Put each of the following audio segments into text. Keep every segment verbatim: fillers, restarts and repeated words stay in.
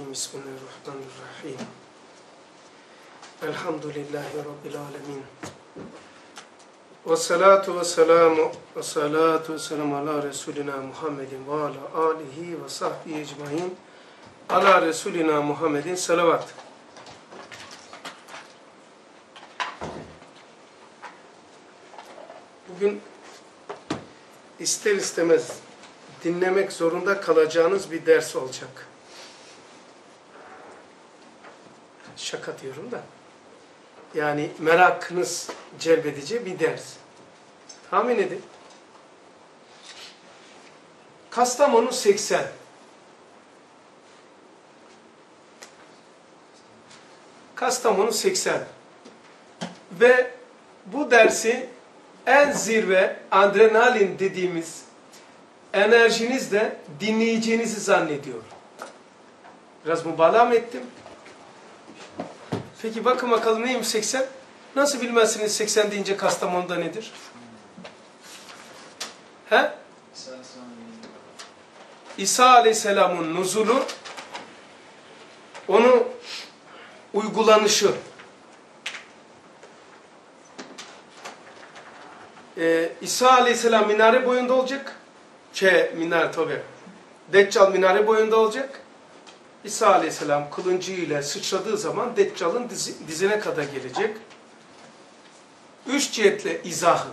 Bismillahirrahmanirrahim. Elhamdülillahi Rabbil alemin. Ve salatu ve selamu ve salatu ve selamu ala Resulina Muhammedin ve ala alihi ve sahbihi ecmain. Ala Resulina Muhammedin salavat. Bugün ister istemez dinlemek zorunda kalacağınız bir ders olacak. Şaka diyorum da. Yani merakınız celbedici bir ders. Tahmin edin. Kastamonu seksen. Kastamonu seksen. Ve bu dersi en zirve adrenalin dediğimiz enerjinizle dinleyeceğinizi zannediyorum. Biraz mübalağa mı ettim? Peki bakın bakalım neymiş seksen? Nasıl bilmezsiniz seksen deyince Kastamonu'da nedir? He? İsa Aleyhisselam'ın nuzulu, onu uygulanışı. Ee, İsa Aleyhisselam minare boyunda olacak. Şey, minare tabi. Deccal minare boyunda olacak. İsa Aleyhisselam kılıncıyla sıçradığı zaman Deccal'ın dizi, dizine kadar gelecek. Üç cihetle izahı.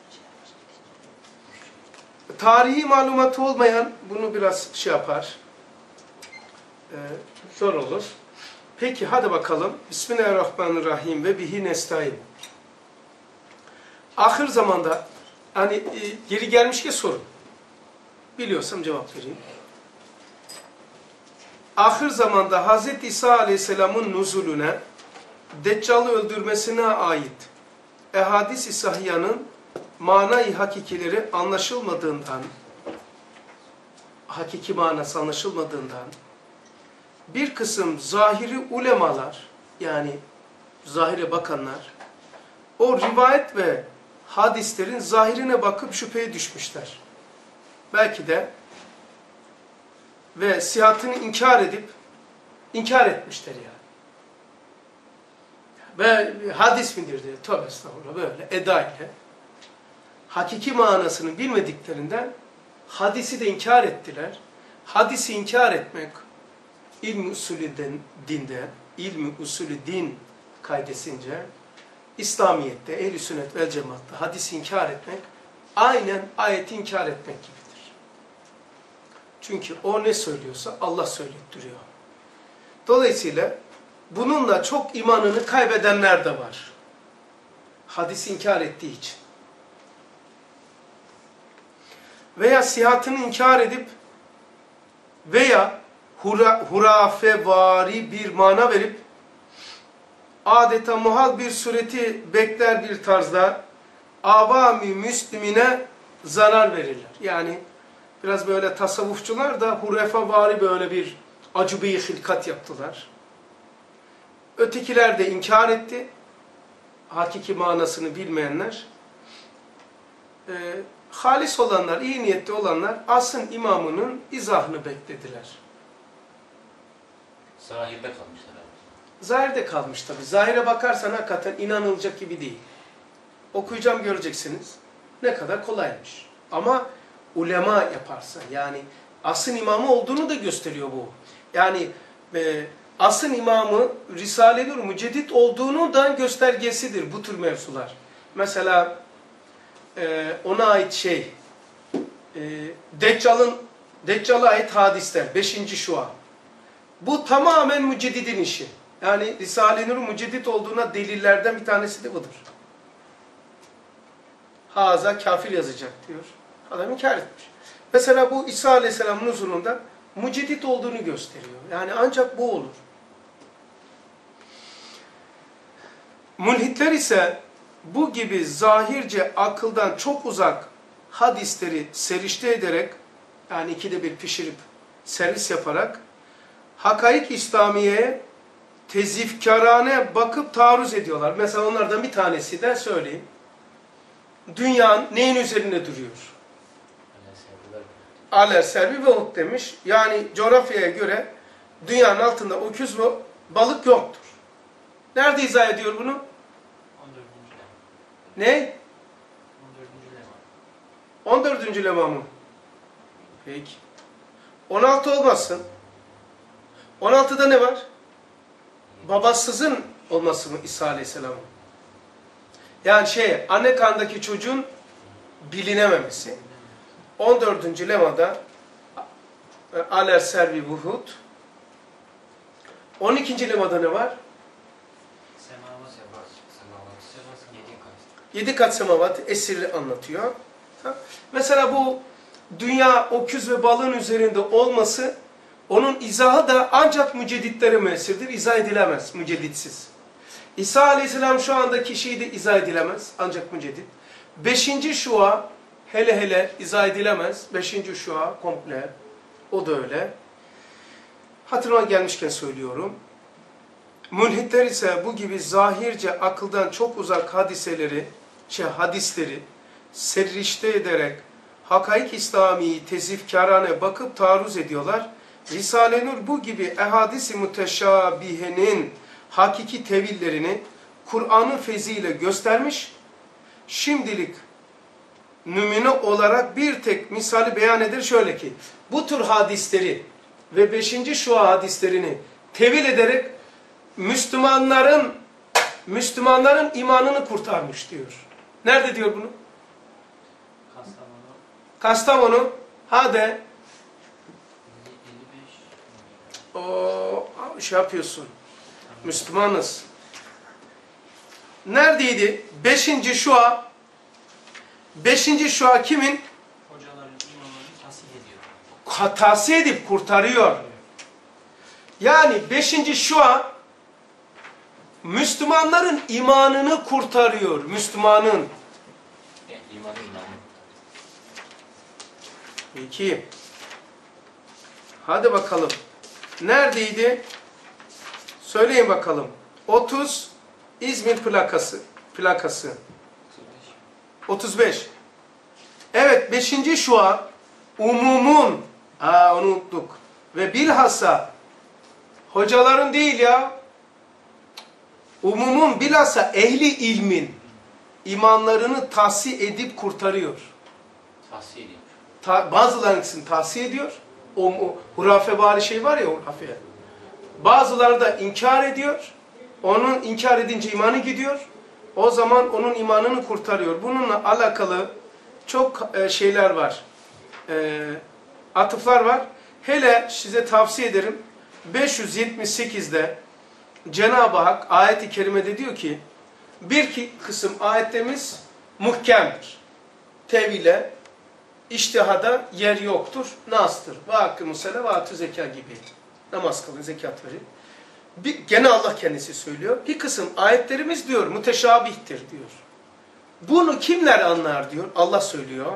Tarihi malumatı olmayan bunu biraz şey yapar. Ee, zor olur. Peki hadi bakalım. Bismillahirrahmanirrahim ve bihi nestaîn. Ahir zamanda hani e, geri gelmiş ki sorun. Biliyorsam cevap vereyim. Ahir zamanda Hazreti İsa Aleyhisselam'ın nuzulüne, Deccal'ı öldürmesine ait ehadis-i sahiyanın manayı hakikileri anlaşılmadığından, hakiki manası anlaşılmadığından, bir kısım zahiri ulemalar, yani zahire bakanlar, o rivayet ve hadislerin zahirine bakıp şüpheye düşmüşler. Belki de ve sihatını inkar edip inkar etmişler yani. Ve hadis midir diye tövbe estağfurullah böyle eda ile hakiki manasını bilmediklerinden hadisi de inkar ettiler. Hadisi inkar etmek ilmi usulü dinde, ilmi usulü din kaydesince İslamiyet'te, ehl-i sünnet vel cemaatta hadisi inkar etmek aynen ayeti inkar etmek gibidir. Çünkü o ne söylüyorsa Allah söylettiriyor. Dolayısıyla bununla çok imanını kaybedenler de var. Hadisi inkar ettiği için. Veya sihatını inkar edip veya hura, hurafevari bir mana verip adeta muhal bir sureti bekler bir tarzda avami müslimine zarar verirler. Yani biraz böyle tasavvufçular da hurafevari böyle bir acıbeyi hilkat yaptılar. Ötekiler de inkar etti. Hakiki manasını bilmeyenler. E, halis olanlar, iyi niyetli olanlar asrın imamının izahını beklediler. Zahirde kalmışlar abi. Zahirde kalmış tabi. Zahire bakarsan hakikaten inanılacak gibi değil. Okuyacağım göreceksiniz. Ne kadar kolaymış. Ama ulema yaparsa yani asrın imamı olduğunu da gösteriyor bu. Yani e, asrın imamı Risale-i Nur müceddit olduğunu da göstergesidir bu tür mevzular. Mesela e, ona ait şey e, Deccal'ın Deccal'a ait hadisler. Beşinci şua. Bu tamamen müceddidin işi. Yani Risale-i Nur'un müceddit olduğuna delillerden bir tanesi de budur. Haza kafir yazacak diyor. Adam inkar etmiş. Mesela bu İsa Aleyhisselam'ın huzurunda müceddit olduğunu gösteriyor. Yani ancak bu olur. Mülhitler ise bu gibi zahirce akıldan çok uzak hadisleri serişte ederek, yani ikide bir pişirip servis yaparak hakaik İslamiye'ye tezifkarane bakıp taarruz ediyorlar. Mesela onlardan bir tanesi de söyleyeyim. Dünya neyin üzerinde duruyor? Aler servi ve hut demiş. Yani coğrafyaya göre dünyanın altında öküz ve balık yoktur. Nerede izah ediyor bunu? on dördüncü lema. Ne? on dördüncü lema. on dördüncü lema mı? Peki. on altı olmasın. on altıda ne var? Babasızın olması mı İsa Aleyhisselam'ın? Yani şey, anne karnındaki çocuğun bilinememesi. on dördüncü lemada aler servi vuhud. on ikinci lemada ne var? Semavat sebat. Semavat sebat. Yedi kat. Yedi kat semavat esiri anlatıyor. Ha? Mesela bu dünya öküz ve balığın üzerinde olması, onun izahı da ancak mücedditlere müessirdir. İzah edilemez mücedditsiz. İsa Aleyhisselam şu andaki şeyi de izah edilemez. Ancak müceddit. Beşinci şua hele hele izah edilemez. Beşinci şua komple. O da öyle. Hatırıma gelmişken söylüyorum. Mülhitler ise bu gibi zahirce akıldan çok uzak hadiseleri, şey, hadisleri serrişte ederek hakaik İslami'yi tezifkârane bakıp taarruz ediyorlar. Risale-i Nur bu gibi ehadis-i müteşabihenin hakiki tevillerini Kur'an'ın feziyle göstermiş, şimdilik numune olarak bir tek misali beyan eder şöyle ki, bu tür hadisleri ve beşinci şua hadislerini tevil ederek Müslümanların Müslümanların imanını kurtarmış diyor. Nerede diyor bunu? Kastamonu. Kastamonu. Hadi. elli beş. O şey yapıyorsun. Müslümanız. Neredeydi? Beşinci şua. Beşinci şua kimin? Hocaların imanını tahsil ediyor. Hatası edip kurtarıyor. Yani beşinci şua Müslümanların imanını kurtarıyor. Müslümanın. Yani imanı imanı. Peki. Hadi bakalım. Neredeydi? Söyleyin bakalım. otuz İzmir plakası. Plakası. otuz beş. Evet, beşinci şua umumun. Aa, onu unuttuk. Ve bilhassa hocaların değil ya. Umumun bilhassa ehli ilmin imanlarını tahsiye edip kurtarıyor. Tahsil ediyor. Ta, bazılarını tahsiye ediyor. O, o hurafe bari şey var ya, hurafe. Bazıları da inkar ediyor. Onun inkar edince imanı gidiyor. O zaman onun imanını kurtarıyor. Bununla alakalı çok e, şeyler var. E, atıflar var. Hele size tavsiye ederim. beş yüz yetmiş sekizde Cenab-ı Hak ayet-i kerimede diyor ki, bir ki kısım ayetlerimiz muhkemdir. Tevhile, İçtihada yer yoktur, nastır. Ve hakkı sele ve atü zeka gibi. Namaz kılın, zekat verin. Bir, gene Allah kendisi söylüyor. Bir kısım ayetlerimiz diyor, müteşabihtir diyor. Bunu kimler anlar diyor, Allah söylüyor.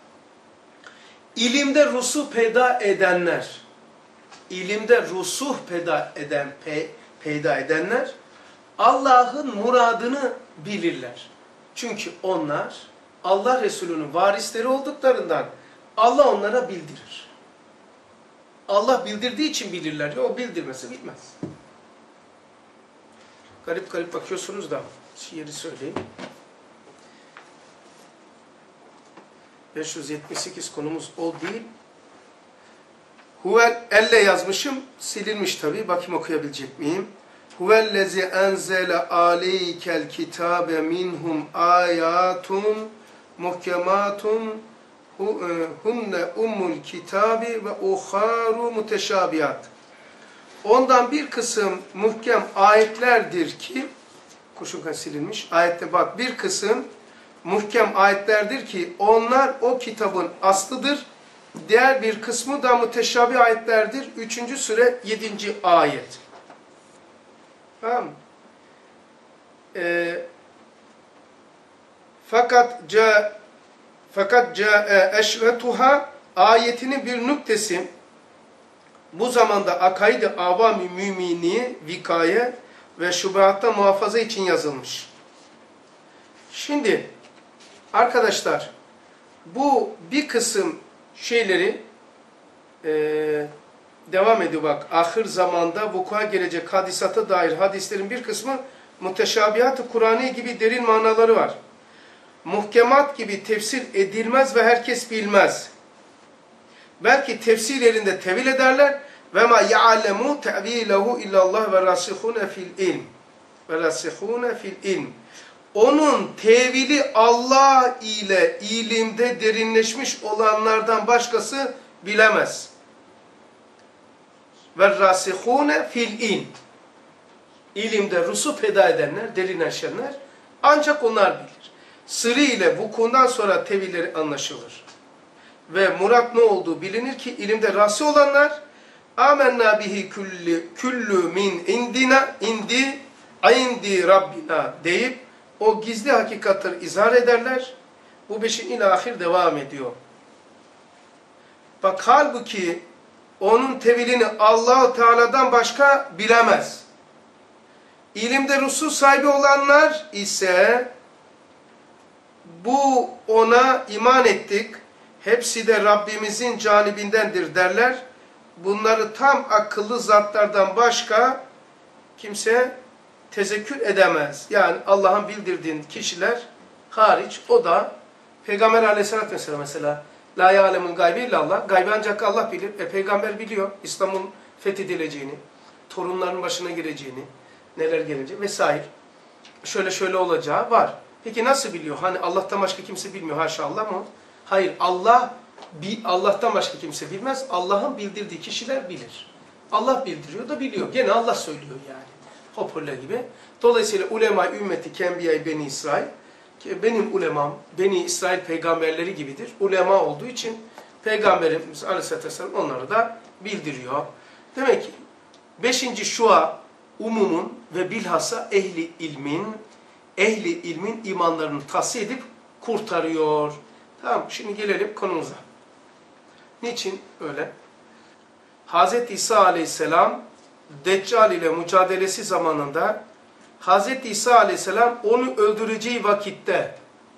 İlimde rusuh peyda edenler, ilimde rusuh peyda eden, pe, peyda edenler, Allah'ın muradını bilirler. Çünkü onlar, Allah Resulü'nün varisleri olduklarından Allah onlara bildirir. Allah bildirdiği için bilirler. Ya, o bildirmesi bilmez. Garip garip bakıyorsunuz da şiiri söyleyeyim. beş yüz yetmiş sekiz konumuz o değil. Huvel elle yazmışım. Silinmiş tabii. Bakayım okuyabilecek miyim? Huvellezi enzele aleykel kitabe minhum ayatun muhkematun hunne ummul kitabi ve uharu muteşabihat. Ondan bir kısım muhkem ayetlerdir ki, kuşun silinmiş, ayette bak, bir kısım muhkem ayetlerdir ki onlar o kitabın aslıdır. Diğer bir kısmı da muteşabih ayetlerdir. Üçüncü sure yedinci ayet. Tamam mı? Ee, fakat ca fakat ca eşretuha ayetinin bir nüktesi bu zamanda akaid-i avam-ı mümini vikaye ve şubahatta muhafaza için yazılmış. Şimdi arkadaşlar bu bir kısım şeyleri e, devam ediyor bak. Ahir zamanda vuku'a gelecek hadisata dair hadislerin bir kısmı muteşabihat-ı Kur'ani gibi derin manaları var. Muhkemat gibi tefsir edilmez ve herkes bilmez. Belki tefsirlerinde tevil ederler. Ve ma ya'lemu te'vilehu illallah ve rasihune fil ilm. Ve rasihune fil ilm. Onun tevili Allah ile ilimde derinleşmiş olanlardan başkası bilemez. Ve rasihune fil ilm. İlimde rusup eda edenler, derinleşenler ancak onlar bilir. Sırrı ile vukuundan sonra tevilleri anlaşılır. Ve murat ne olduğu bilinir ki ilimde rasi olanlar amenna bihi kullu kullu min indina indi indi rabbina deyip o gizli hakikatleri izhar ederler. Bu beşin ilahir devam ediyor. Bak halbuki onun tevilini Allah-u Teala'dan başka bilemez. İlimde rusul sahibi olanlar ise bu ona iman ettik. Hepsi de Rabbimizin canibindendir derler. Bunları tam akıllı zatlardan başka kimse tezekkür edemez. Yani Allah'ın bildirdiğin kişiler hariç o da Peygamber aleyhissalatü vesselam mesela la ya'lemul gaybi illallah. Gaybi ancak Allah bilir. E peygamber biliyor İslam'ın fethedileceğini, torunların başına gireceğini, neler gelecek vesaire. Şöyle şöyle olacağı var. Peki nasıl biliyor? Hani Allah'tan başka kimse bilmiyor. Haşa Allah mı? Hayır. Allah Allah'tan başka kimse bilmez. Allah'ın bildirdiği kişiler bilir. Allah bildiriyor da biliyor. Gene Allah söylüyor yani. Hoparlör gibi. Dolayısıyla ulema-i ümmeti kembiyay beni İsrail. Benim ulemam, beni İsrail peygamberleri gibidir. Ulema olduğu için Peygamberimiz Aleyhisselatü Vesselam onları da bildiriyor. Demek ki beşinci şua umumun ve bilhassa ehli ilmin, ehli ilmin imanlarını tahsiye edip kurtarıyor. Tamam, şimdi gelelim konumuza. Niçin öyle? Hazreti İsa Aleyhisselam Deccal ile mücadelesi zamanında Hazreti İsa Aleyhisselam onu öldüreceği vakitte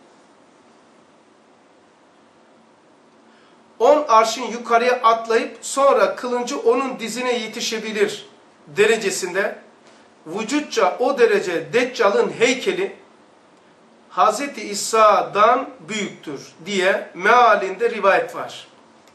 on arşın yukarıya atlayıp sonra kılıncı onun dizine yetişebilir derecesinde vücutça o derece Deccal'ın heykeli Hazreti İsa'dan büyüktür diye mealinde rivayet var.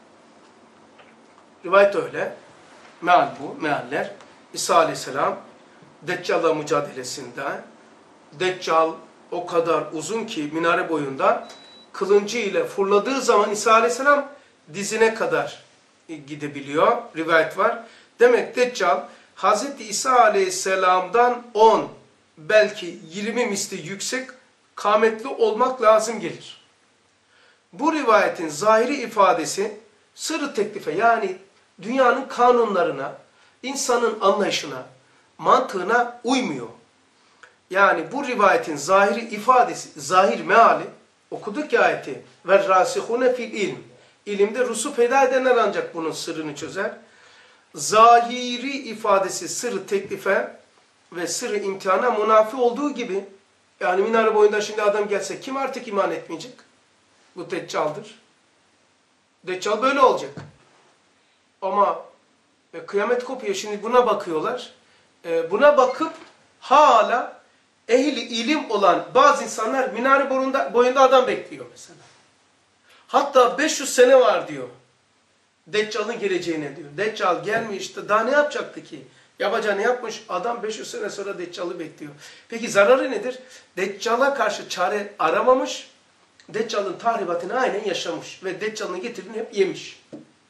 Rivayet öyle. Meal bu, mealler. İsa Aleyhisselam Deccal'la mücadelesinde Deccal o kadar uzun ki minare boyunda kılıncı ile fırladığı zaman İsa Aleyhisselam dizine kadar gidebiliyor. Rivayet var. Demek Deccal Hazreti İsa Aleyhisselam'dan on belki yirmi misli yüksek kametli olmak lazım gelir. Bu rivayetin zahiri ifadesi sırrı teklife yani dünyanın kanunlarına, insanın anlayışına, mantığına uymuyor. Yani bu rivayetin zahiri ifadesi, zahir meali, okuduk ya ayeti ve rasihune fil ilm. İlimde rusu peyda edenler ancak bunun sırrını çözer. Zahiri ifadesi sırrı teklife ve sırrı imtihana munafi olduğu gibi yani minare boyunda şimdi adam gelse kim artık iman etmeyecek? Bu Deccal'dır. Deccal böyle olacak. Ama e, kıyamet kopuyor. Şimdi buna bakıyorlar. E, buna bakıp hala ehli ilim olan bazı insanlar minare boyunda, boyunda adam bekliyor mesela. Hatta beş yüz sene var diyor. Deccal'ın geleceğine diyor. Deccal gelmiş de daha ne yapacaktı ki? Yapacağını yapmış. Adam beş yüz sene sonra Deccal'ı bekliyor. Peki zararı nedir? Deccal'a karşı çare aramamış. Deccal'ın tahribatını aynen yaşamış. Ve Deccal'ın getirdiğini hep yemiş.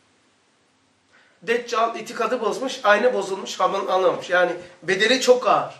Deccal itikadı bozmuş, ayna bozulmuş, havan anlamış. Yani bedeli çok ağır.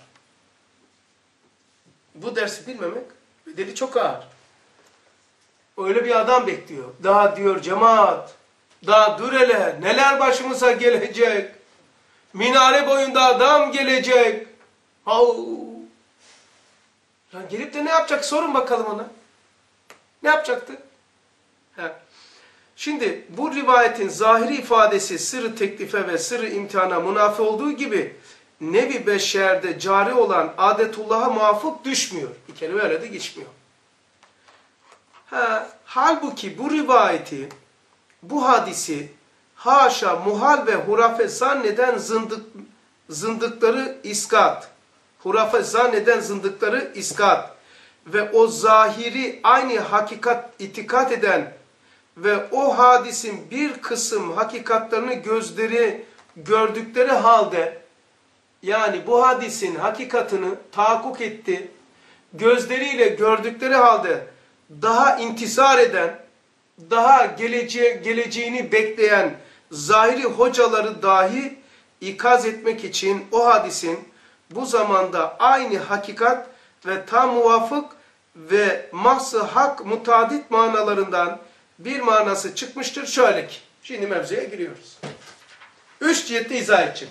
Bu dersi bilmemek bedeli çok ağır. Öyle bir adam bekliyor. Daha diyor cemaat, daha dur hele neler başımıza gelecek. Minare boyunda adam gelecek. Au. Ya gelip de ne yapacak sorun bakalım ona. Ne yapacaktı? He. Şimdi bu rivayetin zahiri ifadesi sırrı teklife ve sırrı imtihana munafi olduğu gibi nevi beşerde cari olan adetullah'a muvafık düşmüyor. Bir kelime öyle de geçmiyor. Ha, halbuki bu rivayeti, bu hadisi haşa muhal ve hurafe zanneden zındık, zındıkları iskat. Hurafe zanneden zındıkları iskat. Ve o zahiri aynı hakikat itikat eden ve o hadisin bir kısım hakikatlerini gözleri gördükleri halde, yani bu hadisin hakikatını tahakkuk etti, gözleriyle gördükleri halde daha intisar eden, daha geleceğe, geleceğini bekleyen zahiri hocaları dahi ikaz etmek için o hadisin bu zamanda aynı hakikat ve tam muvafık ve mahs-ı hak mutadit manalarından bir manası çıkmıştır. Şöyle ki, şimdi mevzuya giriyoruz. Üç cihette izah edecek.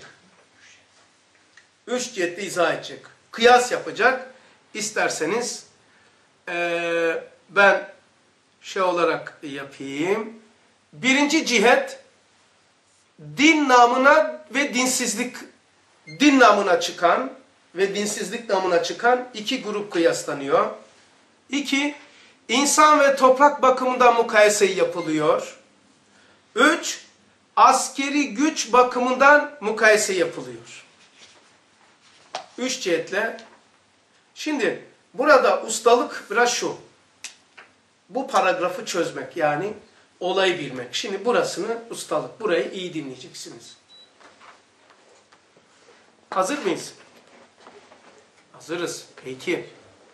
Üç cihette izah edecek. Kıyas yapacak. İsterseniz ee, ben şey olarak yapayım. Birinci cihet, din namına ve dinsizlik, din namına çıkan ve dinsizlik namına çıkan iki grup kıyaslanıyor. İki, insan ve toprak bakımından mukayese yapılıyor. Üç, askeri güç bakımından mukayese yapılıyor. Üç cihetle. Şimdi burada ustalık biraz şu. Bu paragrafı çözmek, yani olayı bilmek. Şimdi burasını ustalık. Burayı iyi dinleyeceksiniz. Hazır mıyız? Hazırız. Peki.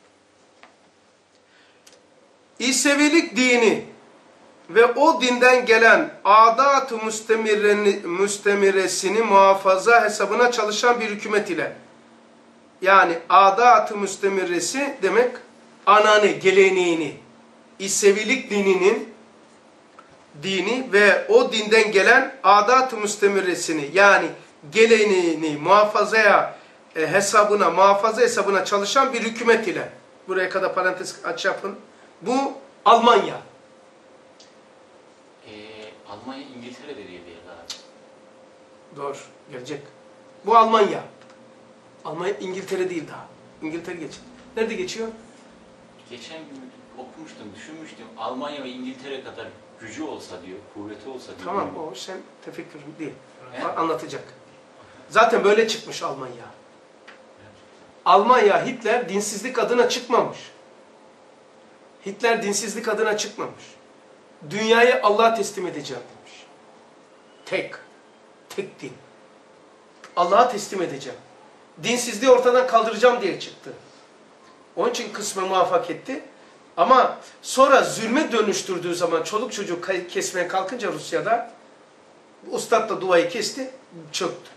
İsevilik dini ve o dinden gelen adat-ı müstemiresini muhafaza hesabına çalışan bir hükümet ile, yani adat-ı müstemiresi demek anane, geleneğini, İsevilik dininin dini ve o dinden gelen adat-ı müstemiresini, yani geleneğini muhafazaya e, hesabına, muhafaza hesabına çalışan bir hükümet ile. Buraya kadar parantez aç yapın. Bu Almanya. Ee, Almanya İngiltere'de değil diye abi. Doğru, gelecek. Bu Almanya. Almanya İngiltere değil daha. İngiltere geçiyor. Nerede geçiyor? Geçen gün okumuştum, düşünmüştüm. Almanya ve İngiltere kadar gücü olsa diyor, kuvveti olsa diyor. Tamam, o sen tefekkürün değil. Evet. Anlatacak. Zaten böyle çıkmış Almanya. Evet. Almanya, Hitler dinsizlik adına çıkmamış. Hitler dinsizlik adına çıkmamış. Dünyayı Allah'a teslim edeceğim demiş. Tek. Tek din. Allah'a teslim edeceğim. Dinsizliği ortadan kaldıracağım diye çıktı. Onun için kısmen muvaffak etti. Ama sonra zulme dönüştürdüğü zaman çoluk çocuk kesmeye kalkınca Rusya'da ustad da duayı kesti, çöktü.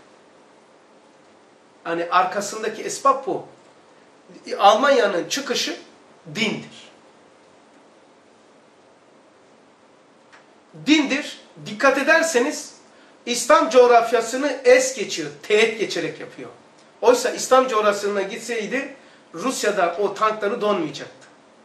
Hani arkasındaki esbab bu. Almanya'nın çıkışı dindir. Dindir. Dikkat ederseniz İslam coğrafyasını es geçiyor, teğet geçerek yapıyor. Oysa İslam coğrafyasına gitseydi Rusya'da o tankları donmayacaktı.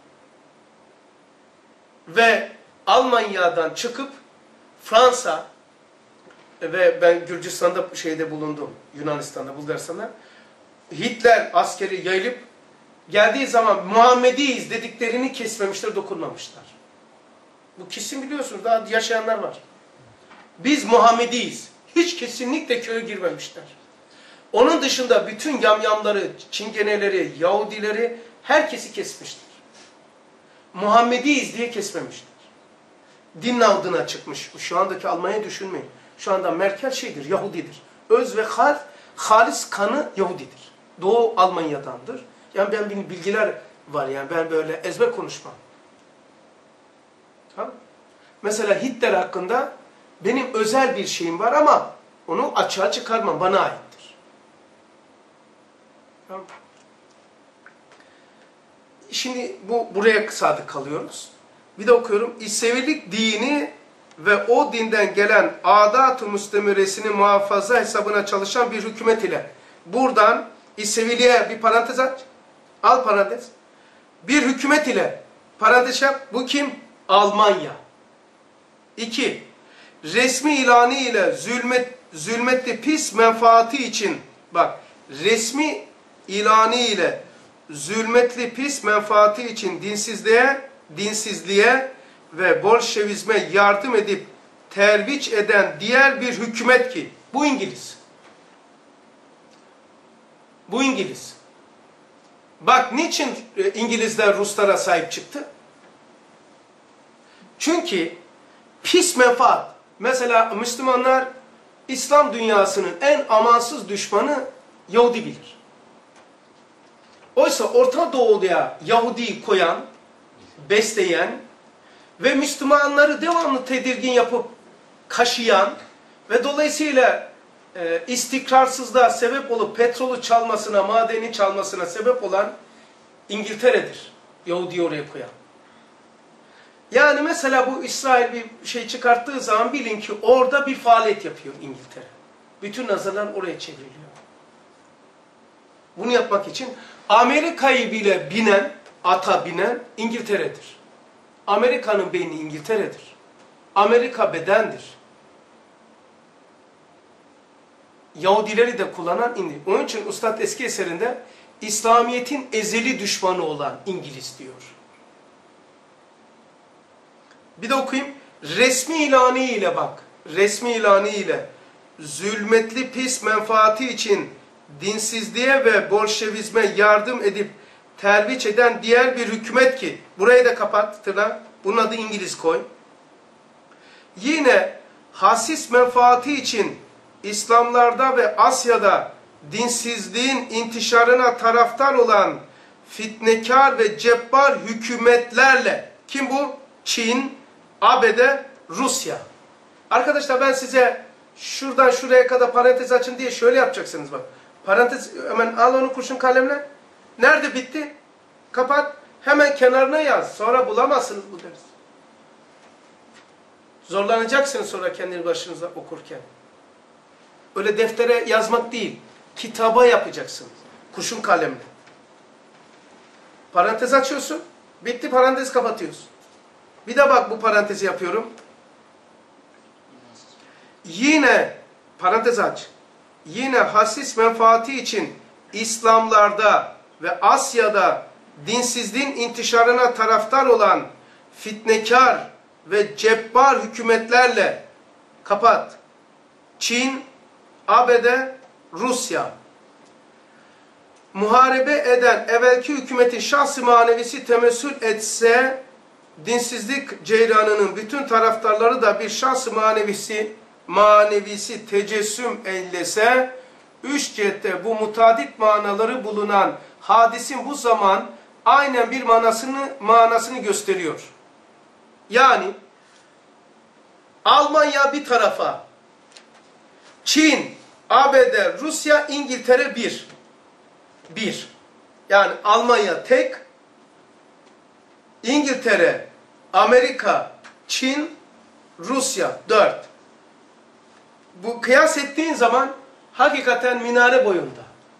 Ve Almanya'dan çıkıp Fransa ve ben Gürcistan'da şeyde bulundum, Yunanistan'da, Bulgaristan'da, Hitler askeri yayılıp geldiği zaman Muhammediyiz dediklerini kesmemişler, dokunmamışlar. Bu kesin biliyorsunuz, daha yaşayanlar var. Biz Muhammediyiz. Hiç kesinlikle köye girmemişler. Onun dışında bütün yamyamları, çingeneleri, Yahudileri, herkesi kesmişler. Muhammediyiz diye kesmemişler. Din adına çıkmış. Şu andaki Almanya düşünmeyin. Şu anda Merkel şeydir, Yahudidir. Öz ve hal, halis kanı Yahudidir. Doğu Almanya'dandır. Yani ben benim bilgiler var, yani ben böyle ezber konuşmam. Tamam. Mesela Hitler hakkında benim özel bir şeyim var ama onu açığa çıkarmam, bana aittir. Tamam. Şimdi bu buraya sadık kalıyoruz. Bir de okuyorum. İsevilik dini ve o dinden gelen adat-ı müstemiresini muhafaza hesabına çalışan bir hükümet ile. Buradan İseviliğe bir parantez aç. Al parantez. Bir hükümet ile parantez yap. Bu kim? Almanya. İki. Resmi ilanı ile zulmet, zulmetli pis menfaati için, bak, resmi ilanı ile zulmetli pis menfaati için dinsizliğe, dinsizliğe ve Bolşevizme yardım edip terviç eden diğer bir hükümet ki, bu İngiliz. Bu İngiliz. Bak niçin İngilizler Ruslara sahip çıktı? Çünkü pis menfaat. Mesela Müslümanlar İslam dünyasının en amansız düşmanı Yahudi bilir. Oysa Orta Doğu'ya Yahudi'yi koyan, besleyen ve Müslümanları devamlı tedirgin yapıp kaşıyan ve dolayısıyla e, istikrarsızlığa sebep olup petrolü çalmasına, madeni çalmasına sebep olan İngiltere'dir. Yahudi'yi oraya koyan. Yani mesela bu İsrail bir şey çıkarttığı zaman bilin ki orada bir faaliyet yapıyor İngiltere. Bütün nazarlar oraya çevriliyor. Bunu yapmak için Amerika'yı bile binen, ata binen İngiltere'dir. Amerika'nın beyni İngiltere'dir. Amerika bedendir. Yahudileri de kullanan İngiliz. Onun için Üstad eski eserinde İslamiyet'in ezeli düşmanı olan İngiliz diyor. Bir de okuyayım. Resmi ilanı ile bak. Resmi ilanı ile zulmetli pis menfaati için dinsizliğe ve bolşevizme yardım edip terviç eden diğer bir hükümet ki, burayı da kapat tırnak, bunun adı İngiliz koy. Yine hasis menfaati için İslamlarda ve Asya'da dinsizliğin intişarına taraftar olan fitnekar ve cebbar hükümetlerle, kim bu? Çin, A B D, Rusya. Arkadaşlar ben size şuradan şuraya kadar parantez açın diye şöyle yapacaksınız bak. Parantez hemen al onu kurşun kalemle. Nerede bitti? Kapat. Hemen kenarına yaz. Sonra bulamazsınız bu ders. Zorlanacaksınız sonra kendi başınıza okurken. Öyle deftere yazmak değil. Kitaba yapacaksınız. Kurşun kalemle. Parantez açıyorsun. Bitti, parantez kapatıyorsun. Bir de bak bu parantezi yapıyorum. Yine parantez aç. Yine hasis menfaati için İslamlarda ve Asya'da dinsizliğin intişarına taraftar olan fitnekar ve cebbar hükümetlerle kapat. Çin, A B D, Rusya. Muharebe eden evvelki hükümetin şahsi manevisi temessül etse, dinsizlik ceyranının bütün taraftarları da bir şahsi manevisi, manevisi tecessüm eylese, üç cihette bu mutadit manaları bulunan hadisin bu zaman aynen bir manasını, manasını gösteriyor. Yani Almanya bir tarafa, Çin, A B D, Rusya, İngiltere bir. Bir. Yani Almanya tek, İngiltere, Amerika, Çin, Rusya dört. Bu kıyas ettiğin zaman hakikaten minare boyunda.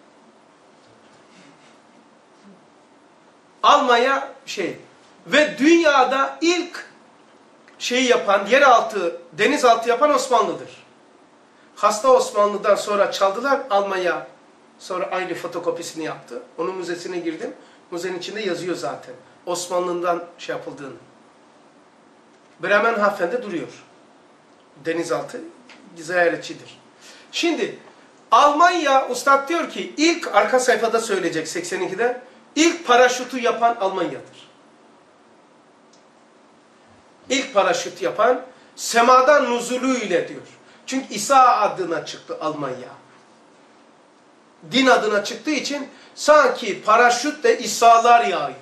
Almanya şey ve dünyada ilk şeyi yapan, yeraltı, denizaltı yapan Osmanlı'dır. Hasta Osmanlı'dan sonra çaldılar Almanya. Sonra aynı fotokopisini yaptı. Onun müzesine girdim. Müzenin içinde yazıyor zaten. Osmanlı'dan şey yapıldığını. Bremenhaven'de duruyor. Denizaltı ziyaretçidir. Şimdi Almanya, Üstad diyor ki ilk arka sayfada söyleyecek seksen ikide ilk paraşütü yapan Almanya'dır. İlk paraşüt yapan semadan nuzulüyle diyor. Çünkü İsa adına çıktı Almanya. Din adına çıktığı için sanki paraşütle İsa'lar yağıyor.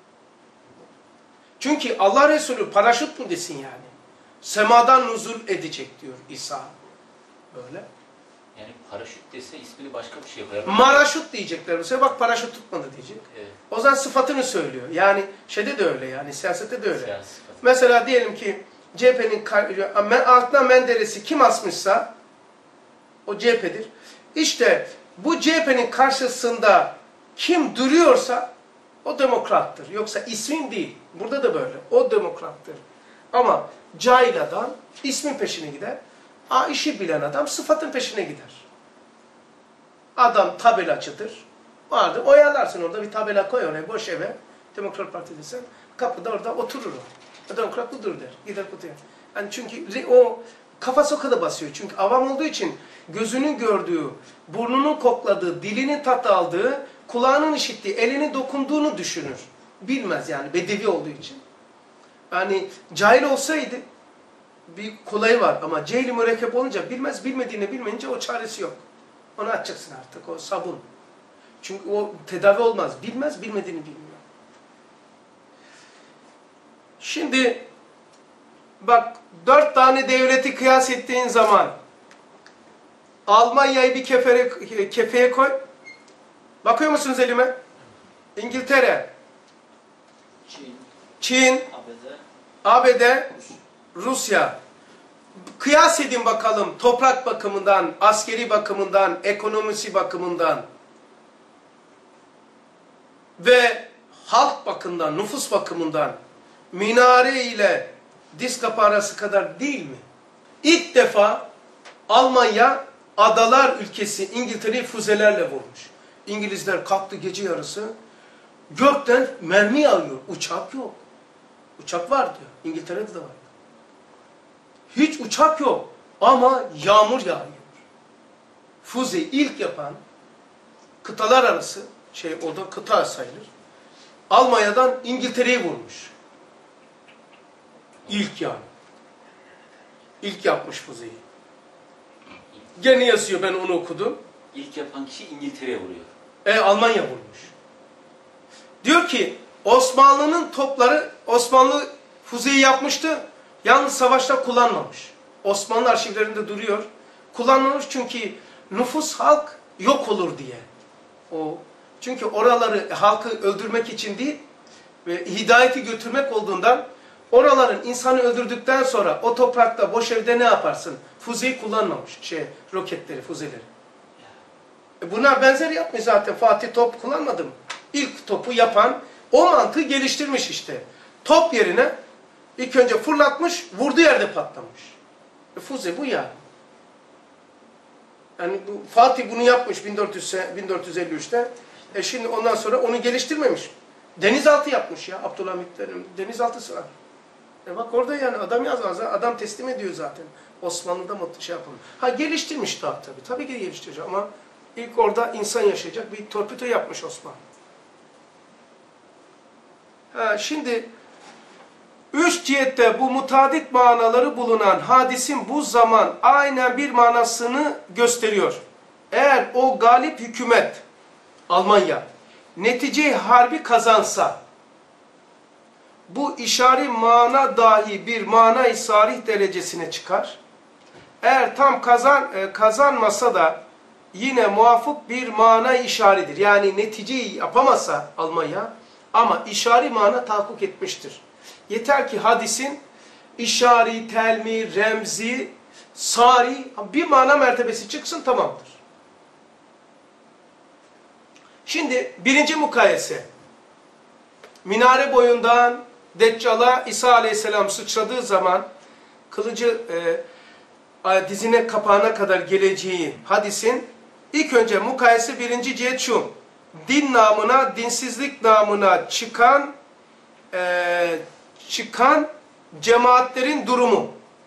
Çünkü Allah Resulü paraşüt mü desin yani? Semadan nuzul edecek diyor İsa. Böyle. Yani paraşüt dese ismini başka bir şey koyar. Maraşüt diyecekler. Mesela bak paraşüt tutmadı diyecek. Evet. O zaman sıfatını söylüyor. Yani şeyde de öyle yani siyasette de öyle. Siyasi Mesela diyelim ki C H P'nin altına Menderes'i kim asmışsa o C H P'dir. İşte bu C H P'nin karşısında kim duruyorsa o demokrattır. Yoksa ismin değil. Burada da böyle. O demokrattır. Ama cahil adam ismin peşine gider. A işi bilen adam sıfatın peşine gider. Adam tabelacıdır. Vardır. Oyalarsın orada bir tabela koy oraya boş eve. Demokrat Parti desen kapıda orada oturur o. Demokrat budur der. Gider kutuya. Yani çünkü o Kafası o kadar basıyor. Çünkü avam olduğu için gözünün gördüğü, burnunun kokladığı, dilinin tat aldığı, kulağının işittiği, elinin dokunduğunu düşünür. Bilmez yani bedevi olduğu için. Yani cahil olsaydı bir kolayı var ama cehli mürekkep olunca bilmez, bilmediğini bilmeyince o çaresi yok. Onu atacaksın artık, o sabun. Çünkü o tedavi olmaz. Bilmez, bilmediğini bilmiyor. Şimdi bak dört tane devleti kıyas ettiğin zaman Almanya'yı bir kefere, kefeye koy. Bakıyor musunuz elime? İngiltere, Çin, Çin, A B D, A B D, Rusya. Kıyas edin bakalım toprak bakımından, askeri bakımından, ekonomisi bakımından ve halk bakımından, nüfus bakımından minare ile diz kapı arası kadar değil mi? İlk defa Almanya adalar ülkesi İngiltere'yi füzelerle vurmuş. İngilizler kalktı gece yarısı. Gökten mermi yağıyor. Uçak yok. Uçak var diyor. İngiltere'de de var. Hiç uçak yok. Ama yağmur yağıyor. Füzeyi ilk yapan kıtalar arası, şey o da kıta sayılır. Almanya'dan İngiltere'yi vurmuş. İlk yani. İlk yapmış füzeyi. Gene yazıyor, ben onu okudum. İlk yapan kişi İngiltere'ye vuruyor. E Almanya vurmuş. Diyor ki Osmanlı'nın topları, Osmanlı füzeyi yapmıştı. Yalnız savaşta kullanmamış. Osmanlı arşivlerinde duruyor. Kullanmamış çünkü nüfus halk yok olur diye. O çünkü oraları halkı öldürmek için değil ve hidayeti götürmek olduğundan oraların insanı öldürdükten sonra o toprakta boş evde ne yaparsın? Füzeyi kullanmamış. Şey, roketleri, füzeleri. E buna benzer yapmış zaten. Fatih top kullanmadı mı? İlk topu yapan o mantığı geliştirmiş işte. Top yerine ilk önce fırlatmış, vurduğu yerde patlamış. E füze bu yani. Yani bu, Fatih bunu yapmış bin dört yüz elli üçte. E şimdi ondan sonra onu geliştirmemiş. Denizaltı yapmış ya Abdülhamit'lerin denizaltısı var. E bak orada yani adam yazmaz. Adam teslim ediyor zaten. Osmanlı'da mı şey yapalım. Ha geliştirmiş daha tabii. Tabii ki geliştirecek ama ilk orada insan yaşayacak bir torpido yapmış Osmanlı. Ha şimdi üç cihette bu mutadit manaları bulunan hadisin bu zaman aynen bir manasını gösteriyor. Eğer o galip hükümet Almanya netice harbi kazansa bu işari mana dahi bir mana-i sarih derecesine çıkar. Eğer tam kazan e, kazanmasa da yine muvafık bir mana işaridir. Yani neticeyi yapamasa Almanya ama işari mana tahakkuk etmiştir. Yeter ki hadisin işari, telmi, remzi, sari bir mana mertebesi çıksın tamamdır. Şimdi birinci mukayese. Minare boyundan Deccal'a İsa Aleyhisselam sıçradığı zaman kılıcı e, dizine kapağına kadar geleceği hadisin ilk önce mukayese birinci cihet şu. Din namına, dinsizlik namına çıkan e, çıkan cemaatlerin durumu.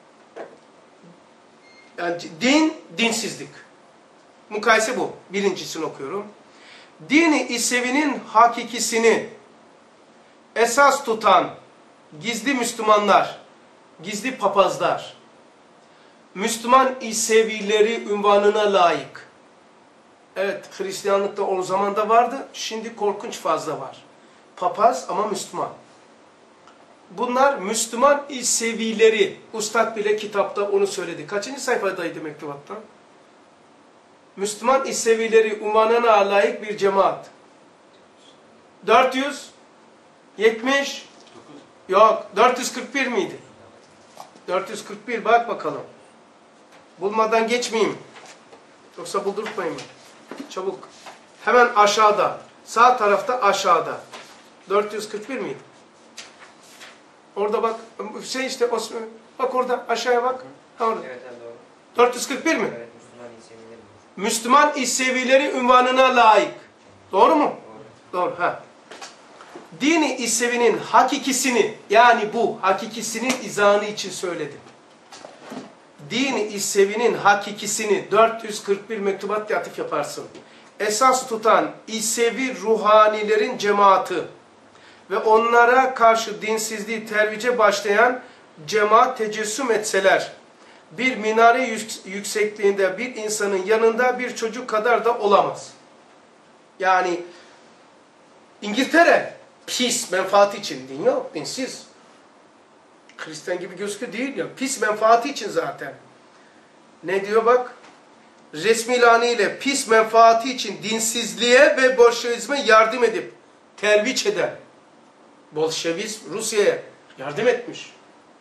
Yani din, dinsizlik. Mukayese bu. Birincisini okuyorum. Dini İsevi'nin hakikisini esas tutan gizli Müslümanlar, gizli papazlar, Müslüman İsevileri unvanına layık. Evet, Hristiyanlıkta o zaman da vardı, şimdi korkunç fazla var. Papaz ama Müslüman. Bunlar Müslüman İsevileri, Ustad bile kitapta onu söyledi. Kaçıncı sayfadaydı mektubatta? Müslüman İsevileri unvanına layık bir cemaat. dört yüz yetmiş yok, dört yüz kırk bir miydi? dört yüz kırk bir bak bakalım. Bulmadan geçmeyeyim. Yoksa buldurtmayayım. Çabuk. Hemen aşağıda. Sağ tarafta aşağıda. dört yüz kırk bir miydi? Orada bak. Şey işte Osman. Bak orada aşağıya bak. Ha orada. Evet, evet, doğru. dört yüz kırk bir mi? Evet, Müslüman İsevileri. Müslüman İsevileri unvanına layık. Doğru mu? Doğru. Doğru. Ha. Dini İsevi'nin hakikisini, yani bu hakikisinin izahını için söyledim. Dini İsevi'nin hakikisini dört yüz kırk bir mektubat diye atıf yaparsın. Esas tutan İsevi ruhanilerin cemaati ve onlara karşı dinsizliği tervice başlayan cemaat tecessüm etseler, bir minare yüksekliğinde bir insanın yanında bir çocuk kadar da olamaz. Yani İngiltere pis menfaati için din yok, dinsiz. Hristiyan gibi gözüküyor değil ya. Pis menfaati için zaten. Ne diyor bak? Resmi ilaniyle pis menfaati için dinsizliğe ve Bolşevizme yardım edip terviç eden Bolşevizm Rusya'ya yardım etmiş.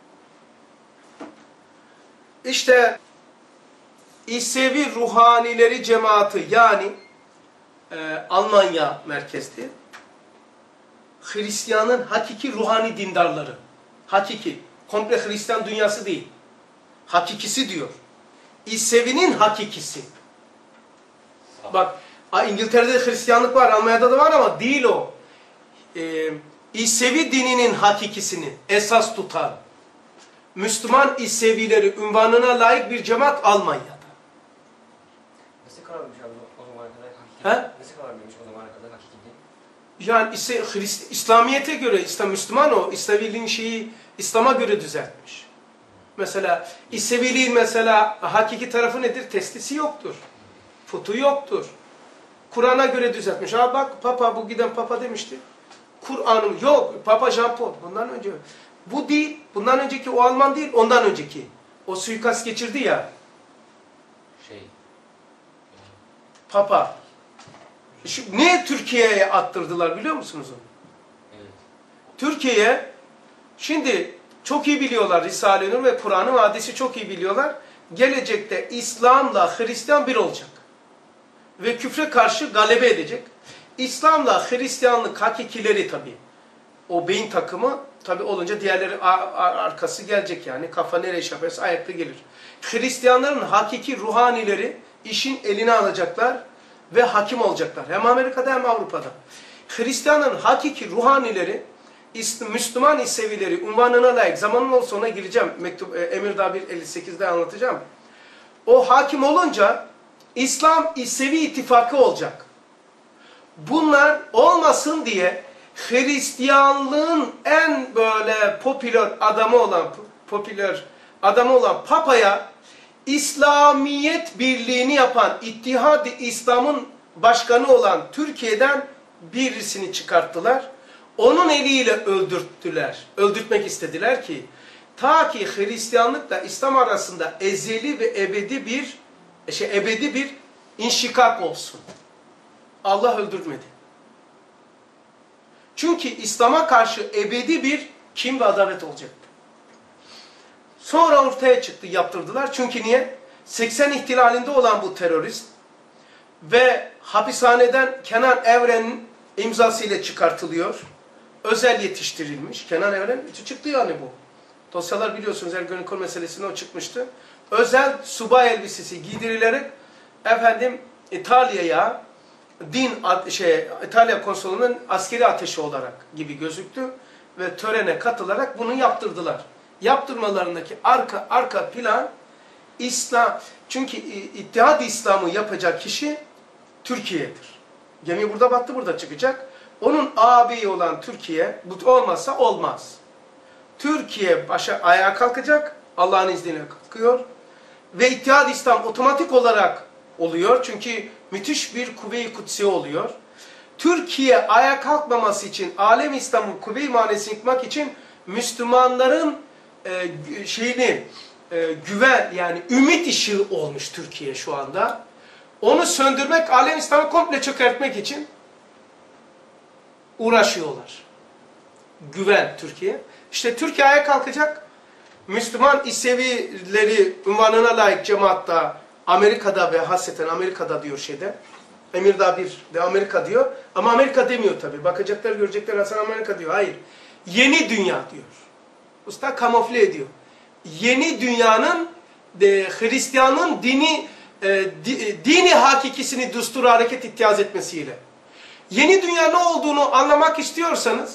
İşte İsevi ruhanileri cemaati yani e, Almanya merkezli Hristiyanın hakiki ruhani dindarları. Hakiki. Komple Hristiyan dünyası değil. Hakikisi diyor. İsevi'nin hakikisi. Bak İngiltere'de de Hristiyanlık var, Almanya'da da var ama değil o. Ee, İsevi dininin hakikisini esas tutan Müslüman İsevileri ünvanına layık bir cemaat Almanya'da. Nasıl karar vermiş abi o zamana kadar hakiki? He? Nasıl karar vermiş o zamana kadar hakiki din? Yani ise, Hrist, İslamiyet'e göre, İslam Müslüman o, İseviliğin şeyi İslam'a göre düzeltmiş. Mesela İseviliğin mesela hakiki tarafı nedir? Teslisi yoktur. Futu yoktur. Kur'an'a göre düzeltmiş. Ha bak Papa, bu giden Papa demişti. Kur'an'ın yok. Papa Jean Paul. Bundan önce. Bu değil. Bundan önceki o Alman değil. Ondan önceki. O suikast geçirdi ya. Şey. Papa. Şu, ne Türkiye'ye attırdılar biliyor musunuz onu? Evet. Türkiye'ye şimdi çok iyi biliyorlar Risale-i Nur ve Kur'an-ı hadisi çok iyi biliyorlar. Gelecekte İslam'la Hristiyan bir olacak. Ve küfre karşı galebe edecek. İslam'la Hristiyanlık hakikileri tabii. O beyin takımı tabii olunca diğerleri arkası gelecek yani. Kafa nereye şaparsa ayakta gelir. Hristiyanların hakiki ruhanileri işin eline alacaklar ve hakim olacaklar. Hem Amerika'da hem Avrupa'da. Hristiyanların hakiki ruhanileri Müslüman İsevileri unvanına layık, zamanın olsa ona gireceğim. Mektup, Emirdağ bir elli sekizde anlatacağım. O hakim olunca İslam İsevi ittifakı olacak. Bunlar olmasın diye Hristiyanlığın en böyle popüler adamı olan popüler adamı olan Papa'ya İslamiyet birliğini yapan İttihad-ı İslam'ın başkanı olan Türkiye'den birisini çıkarttılar. Onun eliyle öldürttüler. Öldürtmek istediler ki ta ki Hristiyanlıkla İslam arasında ezeli ve ebedi bir şey ebedi bir inşikak olsun. Allah öldürtmedi. Çünkü İslam'a karşı ebedi bir kin ve adalet olacaktı. Sonra ortaya çıktı, yaptırdılar. Çünkü niye? seksen ihtilalinde olan bu terörist ve hapishaneden Kenan Evren'in imzasıyla çıkartılıyor. Özel yetiştirilmiş. Kenan Evren çıktı yani bu. Dosyalar biliyorsunuz Ergenekon meselesinde o çıkmıştı. Özel subay elbisesi giydirilerek efendim İtalya'ya din şey İtalya konsolunun askeri ateşi olarak gibi gözüktü ve törene katılarak bunu yaptırdılar. Yaptırmalarındaki arka arka plan İslam, çünkü İttihad-ı İslam'ı yapacak kişi Türkiye'dir. Gemi burada battı, burada çıkacak. Onun ağabeyi olan Türkiye, bu olmazsa olmaz. Türkiye başa ayağa kalkacak, Allah'ın izniyle kalkıyor. Ve İttihad-ı İslam otomatik olarak oluyor. Çünkü müthiş bir kuvve-i kutsi oluyor. Türkiye ayağa kalkmaması için, alem İslam'ın kuvve-i manesini yıkmak için Müslümanların e, şeyini, e, güven yani ümit ışığı olmuş Türkiye şu anda. Onu söndürmek, alem İslam'ı komple çökertmek için uğraşıyorlar. Güven Türkiye. İşte Türkiye ayağa kalkacak. Müslüman İsevileri unvanına layık cemaatta Amerika'da ve hasreten Amerika'da diyor şeyde. Emirdağ bir de Amerika diyor. Ama Amerika demiyor tabii. Bakacaklar görecekler Hasan Amerika diyor. Hayır. Yeni dünya diyor. Usta kamufle ediyor. Yeni dünyanın de, Hristiyanın dini e, di, dini hakikisini düstur hareket ittihaz etmesiyle. Yeni dünya ne olduğunu anlamak istiyorsanız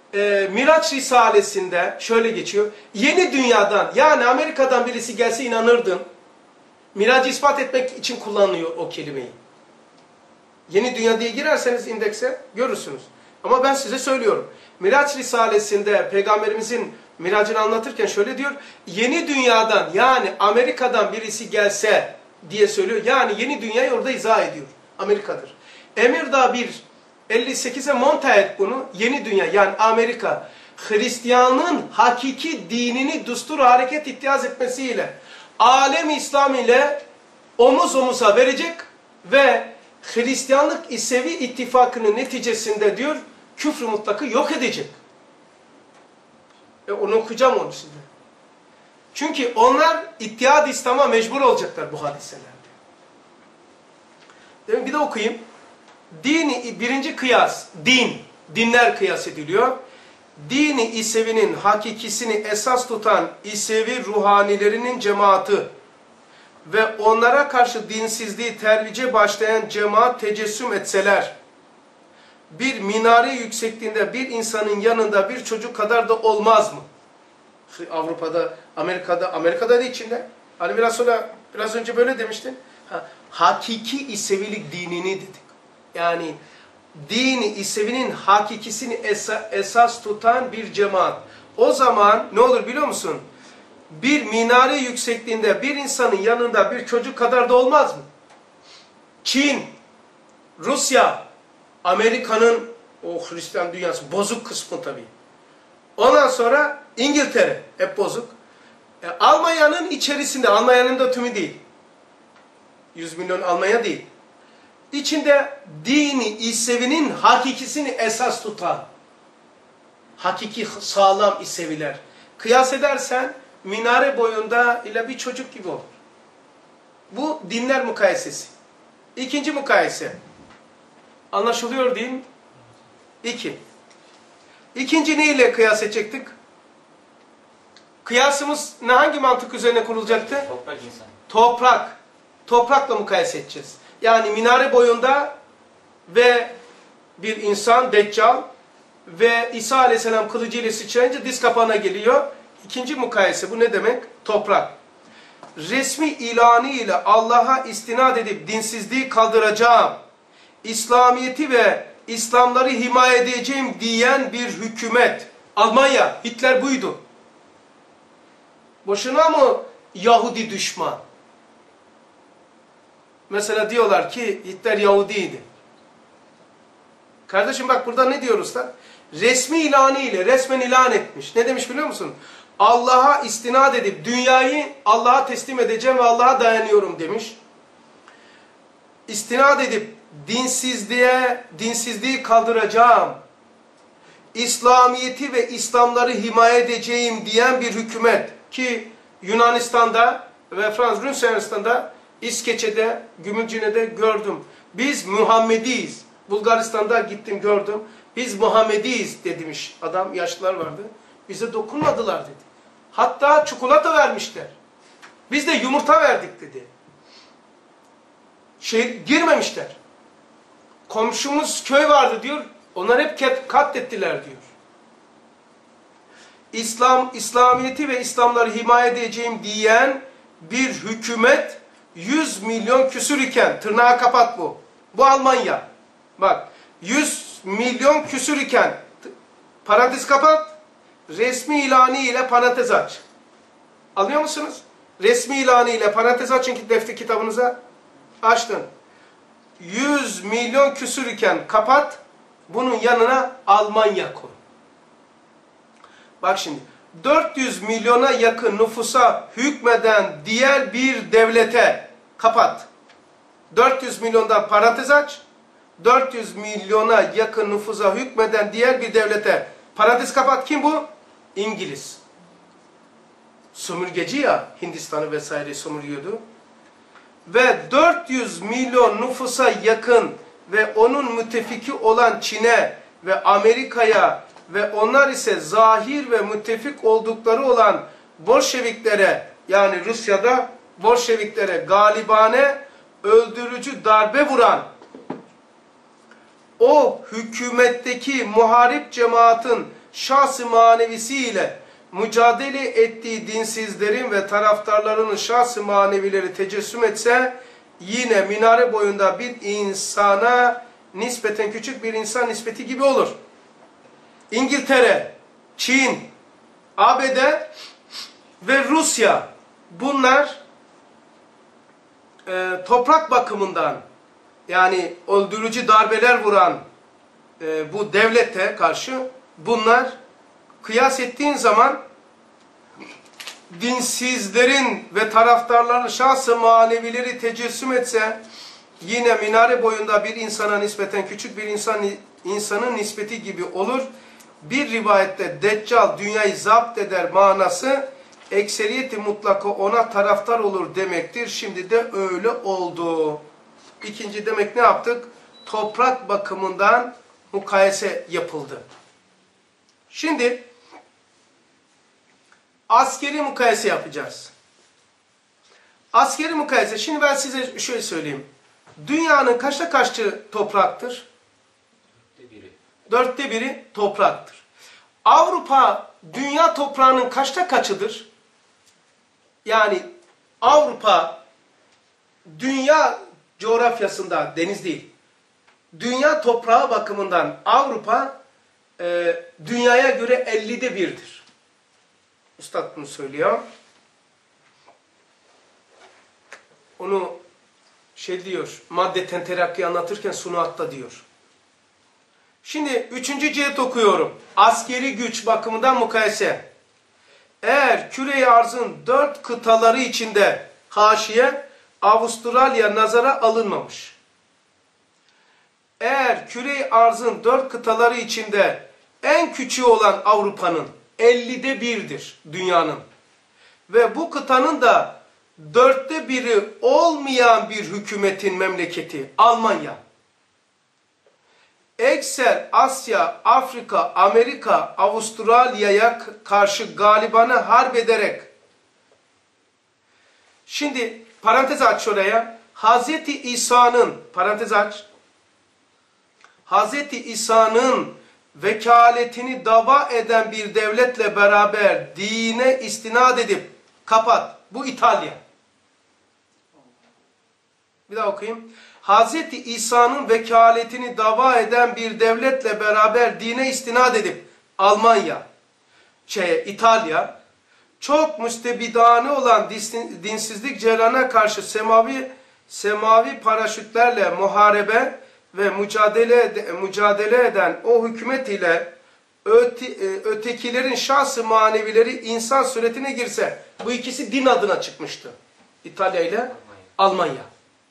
e, Miraç Risalesi'nde şöyle geçiyor. Yeni dünyadan, yani Amerika'dan birisi gelse inanırdın. Miracı ispat etmek için kullanılıyor o kelimeyi. Yeni dünya diye girerseniz indekse görürsünüz. Ama ben size söylüyorum. Miraç Risalesi'nde Peygamberimizin miracını anlatırken şöyle diyor. Yeni dünyadan, yani Amerika'dan birisi gelse diye söylüyor. Yani yeni dünyayı orada izah ediyor. Amerika'dır. Emirdağ bir elli sekize monta et bunu. Yeni dünya, yani Amerika, Hristiyanlığın hakiki dinini düstur hareket ittihaz etmesiyle alem İslam ile omuz omuza verecek ve Hristiyanlık İsevi ittifakının neticesinde diyor küfrü mutlakı yok edecek. E onu okuyacağım onu size. Çünkü onlar ittihad İslam'a mecbur olacaklar bu hadiselerde. Demin bir de okuyayım. Dini, birinci kıyas, din, dinler kıyas ediliyor. Dini İsevi'nin hakikisini esas tutan İsevi ruhanilerinin cemaati ve onlara karşı dinsizliği tervice başlayan cemaat tecessüm etseler, bir minare yüksekliğinde bir insanın yanında bir çocuk kadar da olmaz mı? Avrupa'da, Amerika'da, Amerika'da da içinde. Hani biraz sonra, biraz önce böyle demiştin. Ha, hakiki İsevilik dinini dedik. Yani dini İsevi'nin hakikisini esa, esas tutan bir cemaat. O zaman ne olur biliyor musun? Bir minare yüksekliğinde bir insanın yanında bir çocuk kadar da olmaz mı? Çin, Rusya, Amerika'nın o Hristiyan dünyası bozuk kısmı tabii. Ondan sonra İngiltere hep bozuk. E, Almanya'nın içerisinde, Almanya'nın da tümü değil. yüz milyon Almanya değil. İçinde dini İsevi'nin hakikisini esas tutan, hakiki sağlam İseviler. Kıyas edersen minare boyunda ile bir çocuk gibi olur. Bu dinler mukayesesi. İkinci mukayese. Anlaşılıyor değil mi? İki. İkinci neyle kıyas edecektik? Kıyasımız ne, hangi mantık üzerine kurulacaktı? Toprak insan. Toprak. Toprakla mukayese edeceğiz. Yani minare boyunda ve bir insan, Deccal ve İsa Aleyhisselam kılıcıyla sıçrayınca diz kapağına geliyor. İkinci mukayese. Bu ne demek? Toprak. Resmi ilanı ile Allah'a istinad edip dinsizliği kaldıracağım, İslamiyeti ve İslamları himaye edeceğim diyen bir hükümet. Almanya, Hitler buydu. Boşuna mı Yahudi düşman? Mesela diyorlar ki Hitler Yahudiydi. Kardeşim bak burada ne diyoruz da? Resmi ilanı ile resmen ilan etmiş. Ne demiş biliyor musun? Allah'a istinad edip dünyayı Allah'a teslim edeceğim ve Allah'a dayanıyorum demiş. İstinad edip dinsizliğe, dinsizliği kaldıracağım, İslamiyeti ve İslamları himaye edeceğim diyen bir hükümet ki Yunanistan'da ve Fransız Rünsenistan'da, İskeçe'de, Gümülcine'de gördüm. Biz Muhammediyiz. Bulgaristan'da gittim gördüm. Biz Muhammediyiz demiş adam, yaşlılar vardı. Bize dokunmadılar dedi. Hatta çikolata vermişler. Biz de yumurta verdik dedi. Şey, girmemişler. Komşumuz köy vardı diyor. Onlar hep katlettiler diyor. İslam, İslamiyeti ve İslamları himaye edeceğim diyen bir hükümet yüz milyon küsür iken, tırnağı kapat bu. Bu Almanya. Bak, yüz milyon küsür iken, parantez kapat, resmi ilanı ile parantez aç. Anlıyor musunuz? Resmi ilanı ile parantez açın ki defter kitabınıza açtın. yüz milyon küsür iken kapat, bunun yanına Almanya koy. Bak şimdi, dört yüz milyona yakın nüfusa hükmeden diğer bir devlete kapat. dört yüz milyondan parantez aç, dört yüz milyona yakın nüfusa hükmeden diğer bir devlete parantez kapat. Kim bu? İngiliz. Sömürgeci ya, Hindistan'ı vesaire sömürüyordu. Ve dört yüz milyon nüfusa yakın ve onun müttefiki olan Çin'e ve Amerika'ya ve onlar ise zahir ve müttefik oldukları olan Bolşeviklere, yani Rusya'da Bolşeviklere galibane öldürücü darbe vuran o hükümetteki muharip cemaatin şahs-ı manevisiyle mücadele ettiği dinsizlerin ve taraftarlarının şahs-ı manevileri tecessüm etse, yine minare boyunda bir insana nispeten küçük bir insan nispeti gibi olur. İngiltere, Çin, A B D ve Rusya, bunlar e, toprak bakımından, yani öldürücü darbeler vuran e, bu devlete karşı, bunlar kıyas ettiğin zaman dinsizlerin ve taraftarların şahs-ı manevileri tecessüm etse, yine minare boyunda bir insana nispeten küçük bir insan insanın nispeti gibi olur. Bir rivayette Deccal dünyayı zapt eder manası, ekseriyeti mutlaka ona taraftar olur demektir. Şimdi de öyle oldu. İkinci demek ne yaptık? Toprak bakımından mukayese yapıldı. Şimdi askeri mukayese yapacağız. Askeri mukayese, şimdi ben size şöyle söyleyeyim. Dünyanın kaçta kaçtı topraktır? Dörtte biri. Dörtte biri topraktır. Avrupa dünya toprağının kaçta kaçıdır? Yani Avrupa dünya coğrafyasında, deniz değil, dünya toprağı bakımından Avrupa e, dünyaya göre ellide birdir. Üstad bunu söylüyor. Onu şey diyor, maddeten terakki anlatırken sunuatta diyor. Şimdi üçüncü cihet okuyorum. Askeri güç bakımından mukayese. Eğer küre-i arzın dört kıtaları içinde haşiye, Avustralya nazara alınmamış. Eğer küre-i arzın dört kıtaları içinde en küçüğü olan Avrupa'nın ellide birdir dünyanın. Ve bu kıtanın da dörtte biri olmayan bir hükümetin memleketi Almanya. Ekser Asya, Afrika, Amerika, Avustralya'ya karşı galibana harp ederek, şimdi parantez aç oraya, Hazreti İsa'nın, parantez aç, Hazreti İsa'nın vekaletini dava eden bir devletle beraber dine istinad edip, kapat, bu İtalya. Bir daha okuyayım. Hazreti İsa'nın vekaletini dava eden bir devletle beraber dine istinad edip Almanya, şey, İtalya, çok müstebidane olan dinsizlik cerrahına karşı semavi semavi paraşütlerle muharebe ve mücadele mücadele eden o hükümet ile öte, ötekilerin şahs-ı manevileri insan suretine girse, bu ikisi din adına çıkmıştı. İtalya ile Almanya. Almanya.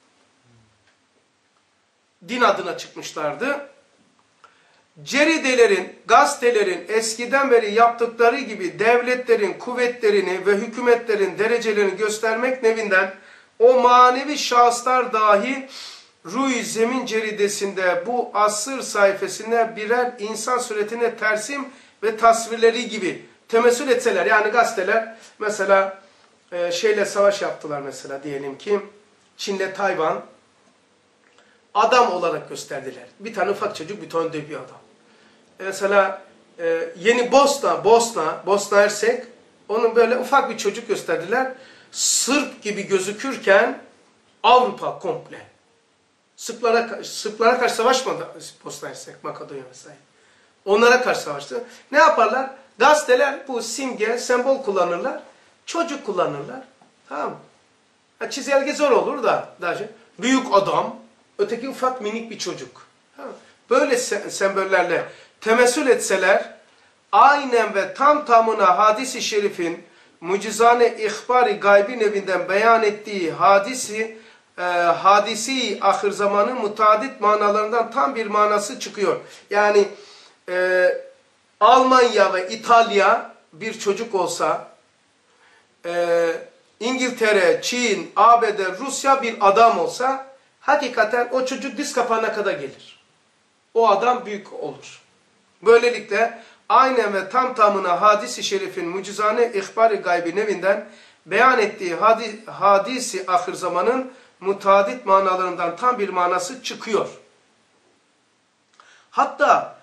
Din adına çıkmışlardı. Ceridelerin, gazetelerin eskiden beri yaptıkları gibi devletlerin kuvvetlerini ve hükümetlerin derecelerini göstermek nevinden o manevi şahıslar dahi Ruh-i Zemin ceridesinde bu asır sayfasında birer insan suretine tersim ve tasvirleri gibi temessül etseler, yani gazeteler mesela e, şeyle savaş yaptılar mesela, diyelim ki Çin'le Tayvan, adam olarak gösterdiler. Bir tane ufak çocuk bir tane dövüyor adam. Mesela e, yeni Bosna, Bosna, Bosna Hersek, onun böyle ufak bir çocuk gösterdiler. Sırp gibi gözükürken Avrupa komple. Sırplara, Sırplara karşı savaşmadı Bosna Hersek, Makedonya vesaire. Onlara karşı savaştı. Ne yaparlar? Gazeteler bu simge, sembol kullanırlar. Çocuk kullanırlar. Tamam mı? Çizelge zor olur da. Daha şey. Büyük adam, öteki ufak minik bir çocuk. Tamam. Böyle sembollerle temessül etseler, aynen ve tam tamına hadis-i şerifin mucizane ihbar-ı gaybi nevinden beyan ettiği hadisi, e, hadisi ahir zamanın mutadit manalarından tam bir manası çıkıyor. Yani e, Almanya ve İtalya bir çocuk olsa, e, İngiltere, Çin, A B D, Rusya bir adam olsa, hakikaten o çocuk diz kapağına kadar gelir. O adam büyük olur. Böylelikle aynen ve tam tamına hadis-i şerifin mucizane ihbar-ı gaybi nevinden beyan ettiği hadis, hadisi ahir zamanın mutadit manalarından tam bir manası çıkıyor. Hatta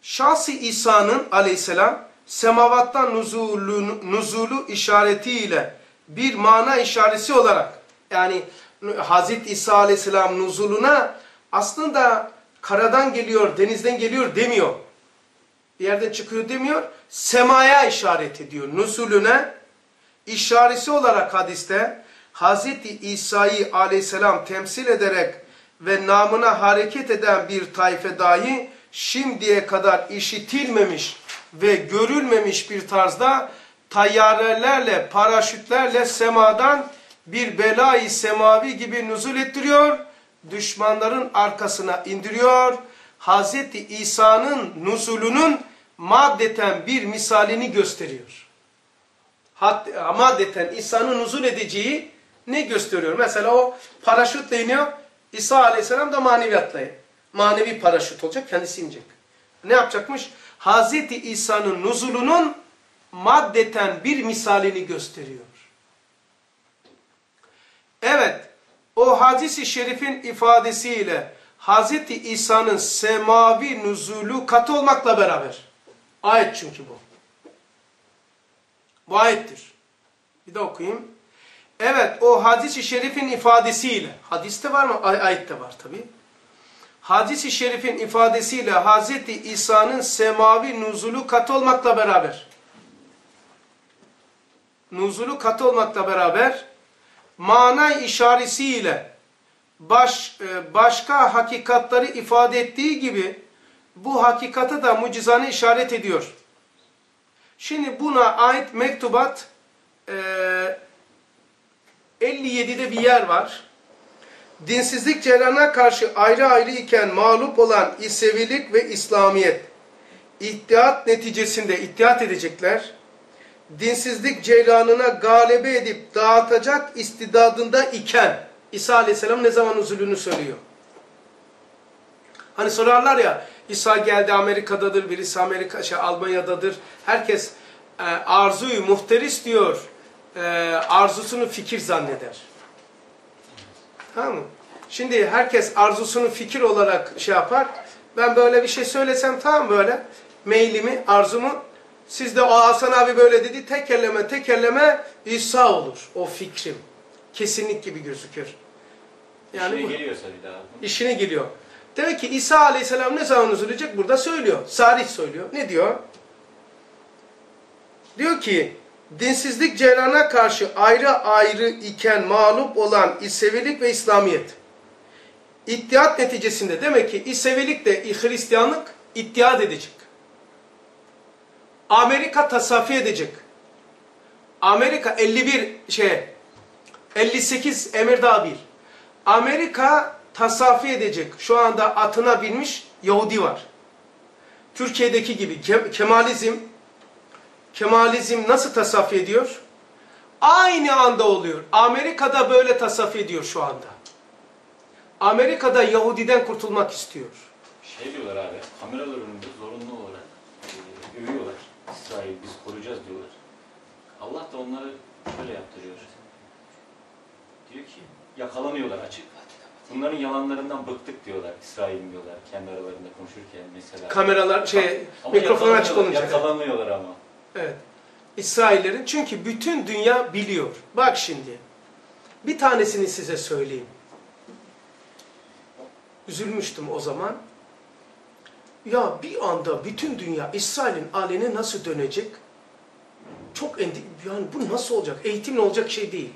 şahs-ı İsa'nın aleyhisselam semavattan nuzulu, nuzulu işaretiyle bir mana işareti olarak, yani Hazreti İsa aleyhisselam nuzuluna aslında karadan geliyor, denizden geliyor demiyor. Bir yerden çıkıyor demiyor. Semaya işaret ediyor. Nuzulüne işareti olarak hadiste Hazreti İsa'yı aleyhisselam temsil ederek ve namına hareket eden bir taife dahi şimdiye kadar işitilmemiş ve görülmemiş bir tarzda tayyarelerle, paraşütlerle semadan bir belayı semavi gibi nuzul ettiriyor, düşmanların arkasına indiriyor. Hazreti İsa'nın nuzulünün maddeten bir misalini gösteriyor. Hatta, maddeten İsa'nın nuzul edeceği ne gösteriyor? Mesela o paraşütle iniyor, İsa aleyhisselam da maneviyatla, manevi paraşüt olacak, kendisi inecek. Ne yapacakmış? Hazreti İsa'nın nuzulunun maddeten bir misalini gösteriyor. Evet, o hadis-i şerifin ifadesiyle Hazreti İsa'nın semavi nuzulu katı olmakla beraber, ayet çünkü bu. Bu ayettir. Bir de okuyayım. Evet, o hadis-i şerifin ifadesiyle, hadiste var mı? Ay ayette var tabi. Hadis-i şerifin ifadesiyle Hazreti İsa'nın semavi nuzulu katı olmakla beraber, nuzulu katı olmakla beraber, mana işaretiyle baş, başka hakikatları ifade ettiği gibi bu hakikati da mucizanı işaret ediyor. Şimdi buna ait mektubat e, elli yedide bir yer var. Dinsizlik ceryanına karşı ayrı ayrı iken mağlup olan İsevilik ve İslamiyet İttihat neticesinde ittihat edecekler. Dinsizlik ceylanına galebe edip dağıtacak istidadında iken İsa Aleyhisselam ne zaman nuzulünü söylüyor. Hani sorarlar ya, İsa geldi Amerika'dadır, birisi Amerika, şey, Almanya'dadır. Herkes e, arzuyu muhteris diyor, e, arzusunu fikir zanneder. Tamam mı? Şimdi herkes arzusunu fikir olarak şey yapar. Ben böyle bir şey söylesem, tamam böyle meylimi, arzumu, siz de o Hasan abi böyle dedi, tekerleme tekerleme İsa olur o fikrim. Kesinlik gibi gözükür. Yani İşine bu, geliyorsa bir daha. İşine geliyor. Demek ki İsa Aleyhisselam ne zaman nuzulacak? Burada söylüyor. Sarih söylüyor. Ne diyor? Diyor ki, dinsizlik ceylana karşı ayrı ayrı iken mağlup olan İsevilik ve İslamiyet. İttihat neticesinde demek ki İsevilik de Hristiyanlık ittihat edecek. Amerika tasaffi edecek. Amerika elli bir şey elli sekiz Emirdağ bir. Amerika tasaffi edecek. Şu anda atına binmiş Yahudi var. Türkiye'deki gibi Kemalizm Kemalizm nasıl tasaffi ediyor? Aynı anda oluyor. Amerika'da böyle tasaffi ediyor şu anda. Amerika'da Yahudiden kurtulmak istiyor. Şey diyorlar abi, kameralar önünde zorunlu olarak e, övüyorlar. İsrail biz koruyacağız diyorlar. Allah da onları şöyle yaptırıyor. Diyor ki yakalanıyorlar açık. Bunların yalanlarından bıktık diyorlar. İsrail diyorlar kendi aralarında konuşurken mesela. Kameralar şey mikrofon açık olunca. Yakalanıyorlar ama. Evet. İsraillerin, çünkü bütün dünya biliyor. Bak şimdi. Bir tanesini size söyleyeyim. Üzülmüştüm o zaman. Ya bir anda bütün dünya İsrail'in aleyhine nasıl dönecek? Çok endi yani bu nasıl olacak? Eğitimle olacak şey değil.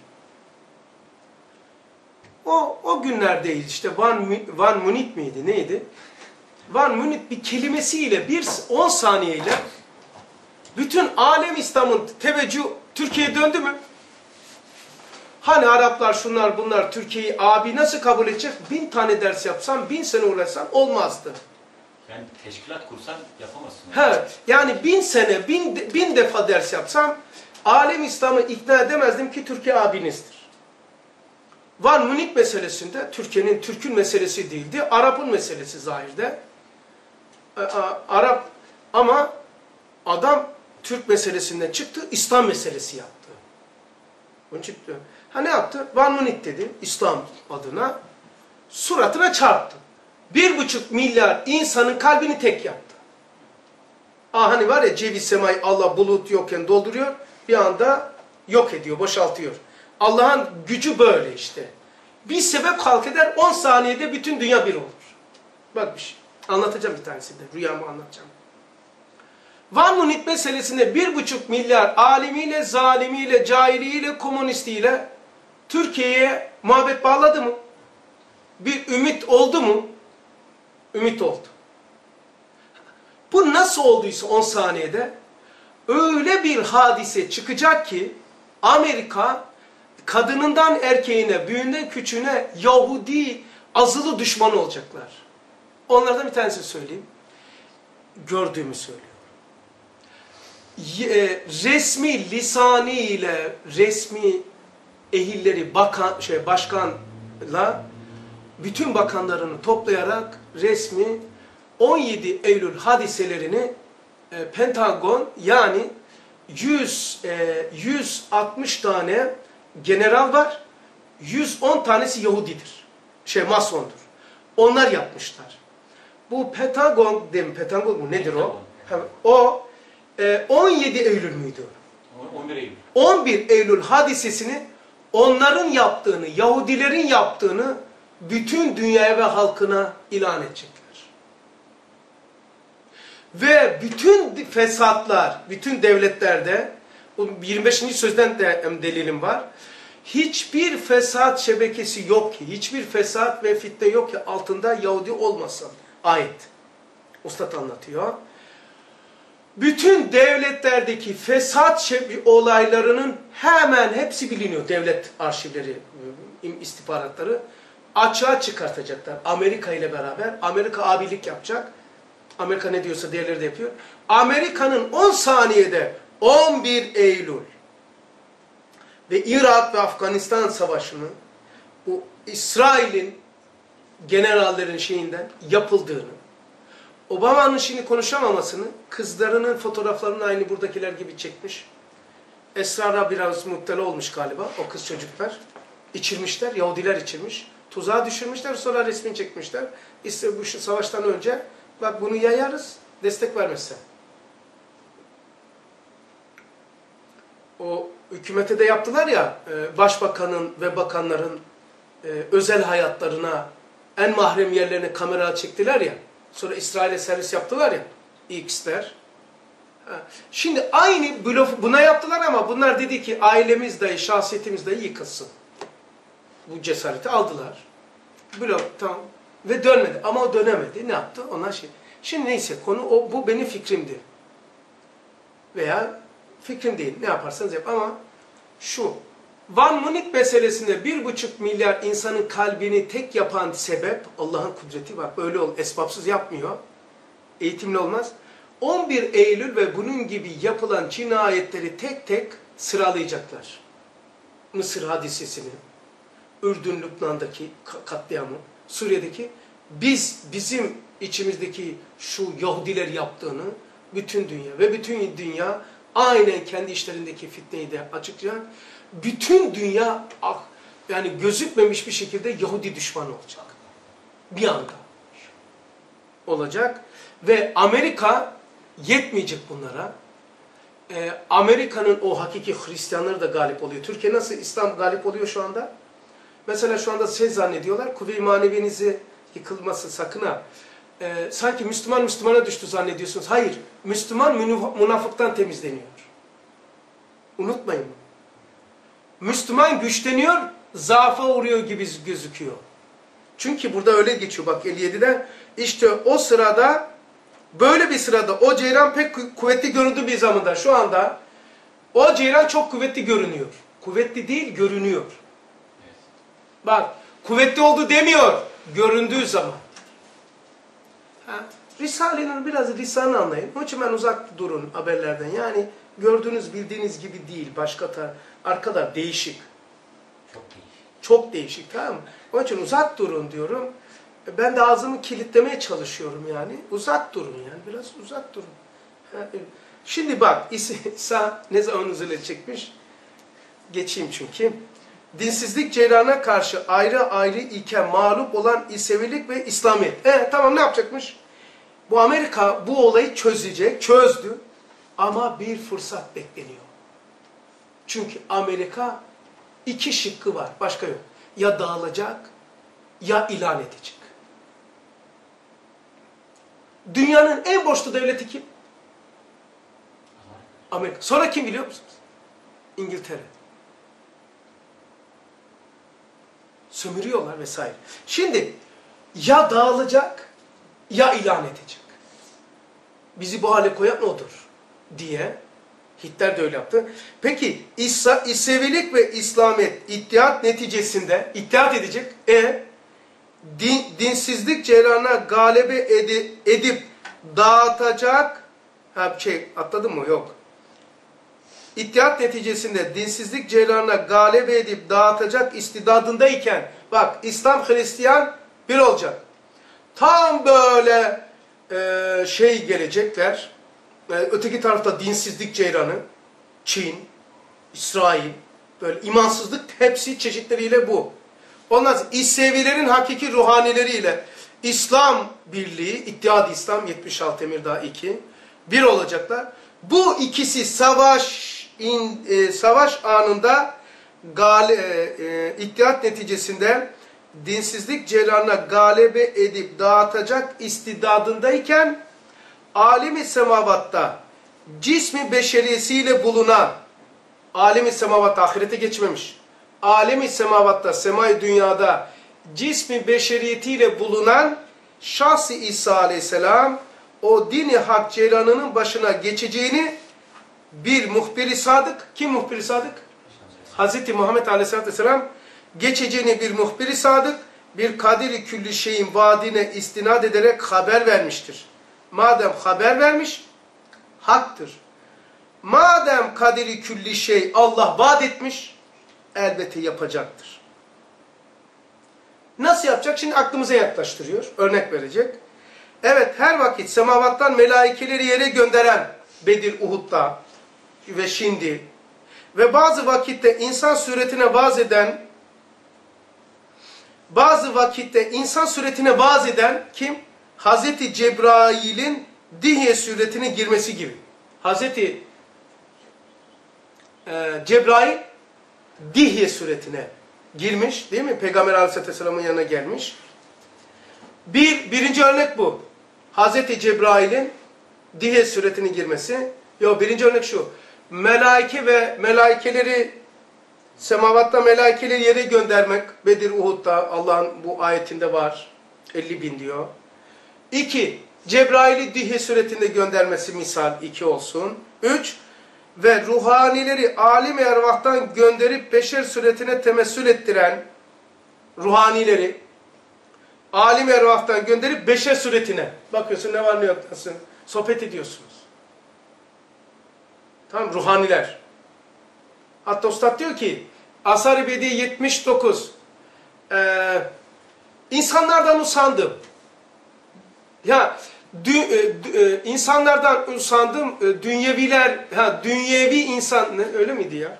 O o günlerdeyiz işte Van Van Munit miydi? Neydi? Van Munit bir kelimesiyle bir on saniyeyle bütün alem İslam'ın teveccüh Türkiye'ye döndü mü? Hani Araplar şunlar bunlar Türkiye'yi abi nasıl kabul edecek? Bin tane ders yapsam, bin sene uğraşsam olmazdı. Yani teşkilat kursan yapamazsın. Evet. Yani bin sene, bin, bin defa ders yapsam alem İslam'ı ikna edemezdim ki Türkiye abinizdir. Van Munit meselesinde Türkiye'nin Türk'ün meselesi değildi. Arap'ın meselesi zahirde. Arap ama adam Türk meselesinden çıktı, İslam meselesi yaptı. Onun çıktı. Ha ne yaptı? Van Munit dedi İslam adına. Suratına çarptı. Bir buçuk milyar insanın kalbini tek yaptı. Aa, hani var ya ceviz semayı Allah bulut yokken dolduruyor. Bir anda yok ediyor, boşaltıyor. Allah'ın gücü böyle işte. Bir sebep halk eder, on saniyede bütün dünya bir olur. Bak bir şey. Anlatacağım bir tanesini de. Rüyamı anlatacağım. Van Munit meselesinde bir buçuk milyar alimiyle, zalimiyle, cahiliyle, komünistiyle Türkiye'ye muhabbet bağladı mı? Bir ümit oldu mu? Ümit oldu. Bu nasıl olduysa on saniyede öyle bir hadise çıkacak ki Amerika kadınından erkeğine, büyüğünden küçüğüne Yahudi azılı düşman olacaklar. Onlardan bir tanesini söyleyeyim. Gördüğümü söylüyorum. Resmi lisani ile resmi ehilleri bakan, şey, başkanla bütün bakanlarını toplayarak resmi on yedi Eylül hadiselerini e, Pentagon yani yüz, e, yüz altmış tane general var. yüz on tanesi Yahudidir. Şey Masondur. Onlar yapmışlar. Bu Pentagon değil mi? Pentagon mu? Nedir o? O e, on yedi Eylül müydü? on bir Eylül. on bir Eylül hadisesini onların yaptığını, Yahudilerin yaptığını bütün dünyaya ve halkına ilan edecekler. Ve bütün fesatlar, bütün devletlerde, yirmi beşinci sözden de delilim var. Hiçbir fesat şebekesi yok ki, hiçbir fesat ve fitne yok ki altında Yahudi olmasın. Ayet. Ustad anlatıyor. Bütün devletlerdeki fesat olaylarının hemen hepsi biliniyor. Devlet arşivleri, istihbaratları açığa çıkartacaklar. Amerika ile beraber. Amerika abilik yapacak. Amerika ne diyorsa diğerleri de yapıyor. Amerika'nın on saniyede on bir Eylül ve Irak ve Afganistan savaşını bu İsrail'in generallerin şeyinden yapıldığını, Obama'nın şimdi konuşamamasını, kızlarının fotoğraflarını aynı buradakiler gibi çekmiş. Esrar'a biraz muttala olmuş galiba o kız çocuklar. İçirmişler, Yahudiler içirmiş. Tuzağa düşürmüşler, sonra resmini çekmişler. İşte bu savaştan önce, bak bunu yayarız, destek vermezsen. O hükümete de yaptılar ya, başbakanın ve bakanların özel hayatlarına, en mahrem yerlerine kamera çektiler ya. Sonra İsrail'e servis yaptılar ya, X'ler. Şimdi aynı blöf buna yaptılar ama bunlar dedi ki ailemiz dahi, şahsiyetimiz dahi yıkılsın. Bu cesareti aldılar. Blöf tamam. Ve dönmedi. Ama o dönemedi. Ne yaptı? Onlar şey. Şimdi neyse konu o, bu benim fikrimdi. Veya fikrim değil. Ne yaparsanız yap ama şu. Van Munit meselesinde bir buçuk milyar insanın kalbini tek yapan sebep Allah'ın kudreti. Bak öyle ol. Esbapsız yapmıyor. Eğitimli olmaz. on bir Eylül ve bunun gibi yapılan cinayetleri tek tek sıralayacaklar. Mısır hadisesini, Ürdün, Lübnan'daki katliamı, Suriye'deki biz, bizim içimizdeki şu Yahudiler yaptığını bütün dünya ve bütün dünya aynen kendi işlerindeki fitneyi de açıklayacak. Bütün dünya yani gözükmemiş bir şekilde Yahudi düşmanı olacak. Bir anda olacak ve Amerika yetmeyecek bunlara. Ee, Amerika'nın o hakiki Hristiyanları da galip oluyor. Türkiye nasıl İslam galip oluyor şu anda? Mesela şu anda şey zannediyorlar, kuvve-i manevinizi yıkılması sakın ha. Ee, sanki Müslüman Müslümana düştü zannediyorsunuz. Hayır, Müslüman münafıktan temizleniyor. Unutmayın. Müslüman güçleniyor, zaafa uğruyor gibi gözüküyor. Çünkü burada öyle geçiyor bak elli yedide. İşte o sırada, böyle bir sırada o ceylan pek kuvvetli göründüğü bir zamanda şu anda o ceylan çok kuvvetli görünüyor. Kuvvetli değil, görünüyor. Bak, kuvvetli oldu demiyor, göründüğü zaman. Ha, Risale'nin biraz lisanı anlayın. Onun için ben uzak durun haberlerden. Yani gördüğünüz, bildiğiniz gibi değil. Başka tar arkada değişik. Çok değişik. Çok değişik, tamam mı? Onun için uzak durun diyorum. Ben de ağzımı kilitlemeye çalışıyorum yani. Uzak durun yani, biraz uzak durun. Ha, şimdi bak, İsa ne zaman nüzule çekmiş? Geçeyim çünkü. Dinsizlik ceyrana karşı ayrı ayrı iken mağlup olan İsevilik ve İslamiyet. E tamam ne yapacakmış? Bu Amerika bu olayı çözecek, çözdü. Ama bir fırsat bekleniyor. Çünkü Amerika iki şıkkı var, başka yok. Ya dağılacak, ya ilan edecek. Dünyanın en borçlu devleti kim? Amerika. Sonra kim biliyor musunuz? İngiltere. Sömürüyorlar vesaire. Şimdi ya dağılacak ya ilan edecek. Bizi bu hale koyan odur diye Hitler de öyle yaptı. Peki İsa, İsevilik ve İslamiyet ittihat neticesinde ittihat edecek. E din, dinsizlik cereyanına galebe edi, edip dağıtacak. Ha şey atladın mı? Yok. İttihat neticesinde dinsizlik cereyanına galebe edip dağıtacak istidadındayken bak İslam Hristiyan bir olacak. Tam böyle e, şey gelecekler. E, öteki tarafta dinsizlik ceyranı, Çin, İsrail, böyle imansızlık hepsi çeşitleriyle bu. Ondan sonra İsevilerin hakiki ruhanileriyle İslam birliği, İttihad-ı İslam yetmiş altı Emirdağ iki, bir olacaklar. Bu ikisi savaş in, e, savaş anında gal, e, e, İttihat neticesinde dinsizlik cereyanına galebe edip dağıtacak istidadındayken alem-i semavatta cismi beşeriyesiyle bulunan, alem-i semavatta ahirete geçmemiş, alem-i semavatta, semai dünyada cismi beşeriyetiyle bulunan şahs-ı İsa aleyhisselam o din-i hak ceylanının başına geçeceğini bir muhbir-i sadık, kim muhbir-i sadık? Hazreti Muhammed aleyhisselatü vesselam geçeceğini bir muhbir-i sadık, bir kadir-i külli şeyin vaadine istinad ederek haber vermiştir. Madem haber vermiş, haktır. Madem kaderi külli şey Allah vaat etmiş, elbette yapacaktır. Nasıl yapacak? Şimdi aklımıza yaklaştırıyor. Örnek verecek. Evet, her vakit semavattan melaikeleri yere gönderen Bedir, Uhud'da ve şimdi ve bazı vakitte insan suretine vaaz eden bazı vakitte insan suretine vaaz eden kim? Hazreti Cebrail'in Dihye suretine girmesi gibi. Hazreti e, Cebrail Dihye suretine girmiş, değil mi? Peygamber Aleyhisselatü Vesselam'ın yanına gelmiş. Bir, birinci örnek bu. Hazreti Cebrail'in Dihye suretine girmesi. Yok, birinci örnek şu. Melaike ve melaikeleri, semavatta melaikeleri yere göndermek. Bedir, Uhud'da Allah'ın bu ayetinde var. elli bin diyor. İki, Cebrail'i Dihye suretinde göndermesi misal iki olsun. Üç, ve ruhanileri alim-i ervahtan gönderip beşer suretine temessül ettiren ruhanileri alim-i ervahtan gönderip beşer suretine bakıyorsun ne var ne yok nasıl sohbet ediyorsunuz. Tamam, ruhaniler. Hatta Ustad diyor ki Asar-ı Bediye yetmiş dokuz ee, insanlardan usandım. Ya dü, e, e, insanlardan usandım, e, dünyeviler, ha dünyevi insan, ne, öyle miydi ya?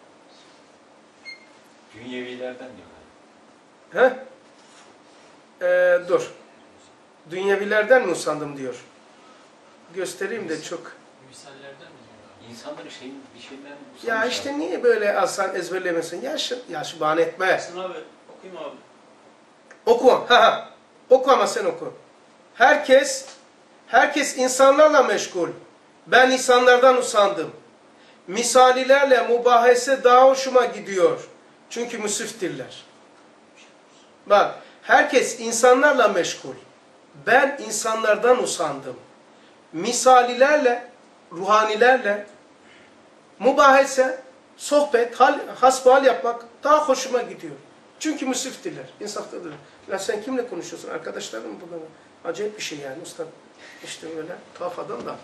Dünyevilerden diyorlar. He? Ee, dur. Dünyevilerden mi usandım diyor. Göstereyim de çok. Misallerden mi diyorlar? İnsanları şeyin, bir şeyden Ya işte abi. Niye böyle Aslan ezberlemesin? Yaş, yaş bahane etme. Hasan abi, okuyayım abi. Oku. Ha ha. Oku ama sen oku. Herkes Herkes insanlarla meşgul. Ben insanlardan usandım. Misalilerle mubahese daha hoşuma gidiyor. Çünkü müsriftirler. Bak, herkes insanlarla meşgul. Ben insanlardan usandım. Misalilerle, ruhanilerle mubahese, sohbet, hal, hasbihal yapmak daha hoşuma gidiyor. Çünkü müsriftirler. İnsaftadır. Ya sen kimle konuşuyorsun? Arkadaşların mı burada? Acayip bir şey yani usta. İşte öyle tuhaf adam da.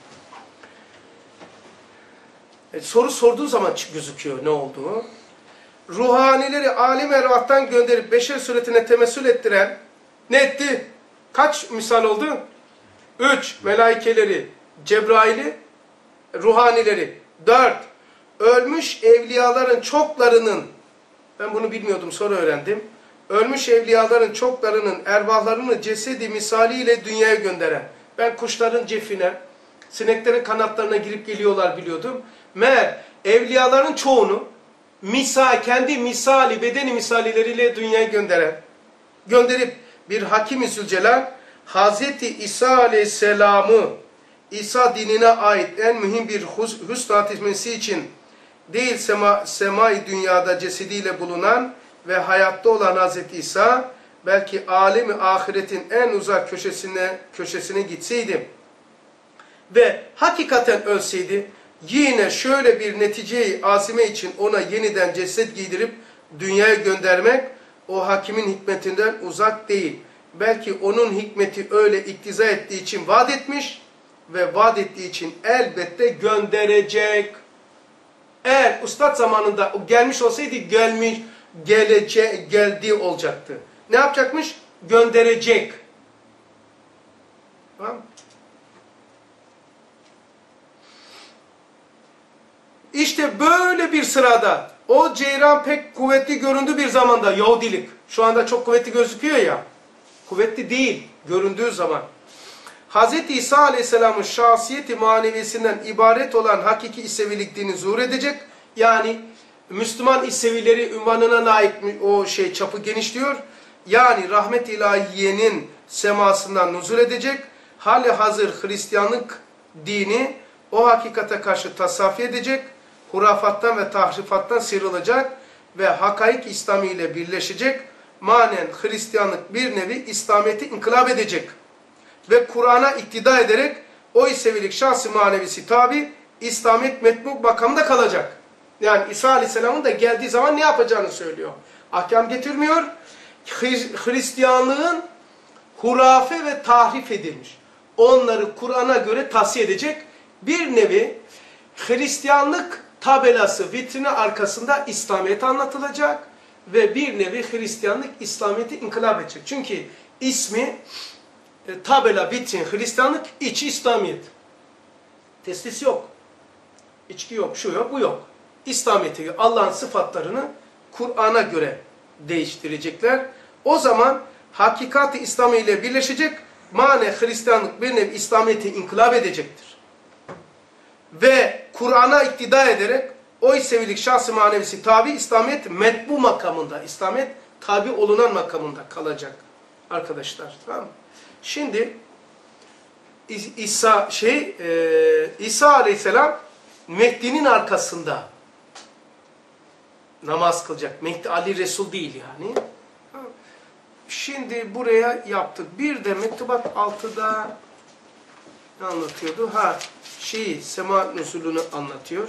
E, soru sorduğun zaman gözüküyor ne olduğu. Ruhanileri alim ervahtan gönderip beşer suretine temessül ettiren ne etti? Kaç misal oldu? Üç, melaikeleri, Cebrail'i, ruhanileri. Dört, ölmüş evliyaların çoklarının, ben bunu bilmiyordum sonra öğrendim. Ölmüş evliyaların çoklarının ervahlarını cesedi misaliyle dünyaya gönderen. Ben kuşların cefine, sineklerin kanatlarına girip geliyorlar biliyordum. Meğer evliyaların çoğunu misal, kendi misali, bedeni misalileriyle dünyaya gönderen, gönderip bir Hakim-i Zülcelal, Hazreti İsa Aleyhisselam'ı İsa dinine ait en mühim bir hus husn hatimesi için değil sema, semai dünyada cesediyle bulunan ve hayatta olan Hazreti İsa, belki alemi ahiretin en uzak köşesine, köşesine gitseydi ve hakikaten ölseydi, yine şöyle bir neticeyi azime için ona yeniden ceset giydirip dünyaya göndermek, o hakimin hikmetinden uzak değil. Belki onun hikmeti öyle iktiza ettiği için vaat etmiş ve vaat ettiği için elbette gönderecek. Eğer ustad zamanında gelmiş olsaydı gelmiş, gelece, geldiği olacaktı. Ne yapacakmış? Gönderecek. Tamam. İşte böyle bir sırada o ceyran pek kuvvetli göründüğü bir zamanda Yahudilik. Şu anda çok kuvvetli gözüküyor ya. Kuvvetli değil göründüğü zaman. Hz. İsa Aleyhisselam'ın şahsiyeti manevisinden ibaret olan hakiki İsevilik dini zuhur edecek. Yani Müslüman İsevileri ünvanına layık o şey çapı genişliyor. Yani rahmet ilahiyenin semasından nuzul edecek. Hali hazır Hristiyanlık dini o hakikate karşı tasaffi edecek. Hurafattan ve tahrifattan sıyrılacak ve hakaik İslami ile birleşecek. Manen Hristiyanlık bir nevi İslamiyet'i inkılap edecek. Ve Kur'an'a iktida ederek o İsevilik şahsi manevisi tabi İslamiyet metbu makamında kalacak. Yani İsa Aleyhisselam'ın da geldiği zaman ne yapacağını söylüyor. Ahkam getirmiyor. Hristiyanlığın hurafe ve tahrif edilmiş. Onları Kur'an'a göre tahsiye edecek. Bir nevi Hristiyanlık tabelası, vitrini arkasında İslamiyet anlatılacak. Ve bir nevi Hristiyanlık İslamiyet'i inkılap edecek. Çünkü ismi e, tabela, vitrin, Hristiyanlık, içi İslamiyet. Teslis yok. İçki yok, şu yok, bu yok. İslamiyet'i, Allah'ın sıfatlarını Kur'an'a göre değiştirecekler. O zaman hakikat-ı İslami ile birleşecek. Mane Hristiyanlık bir nevi İslamiyet'i inkılap edecektir. Ve Kur'an'a iktida ederek o İsevilik şahsı manevisi tabi İslamiyet metbu makamında, İslamiyet tabi olunan makamında kalacak arkadaşlar. Tamam mı? Şimdi İsa şey e, İsa Aleyhisselam Mehdi'nin arkasında namaz kılacak. Mehdi Ali Resul değil yani. Şimdi buraya yaptık. Bir de Mektubat altıda ne anlatıyordu? Ha, şeyi sema nüzulunu anlatıyor.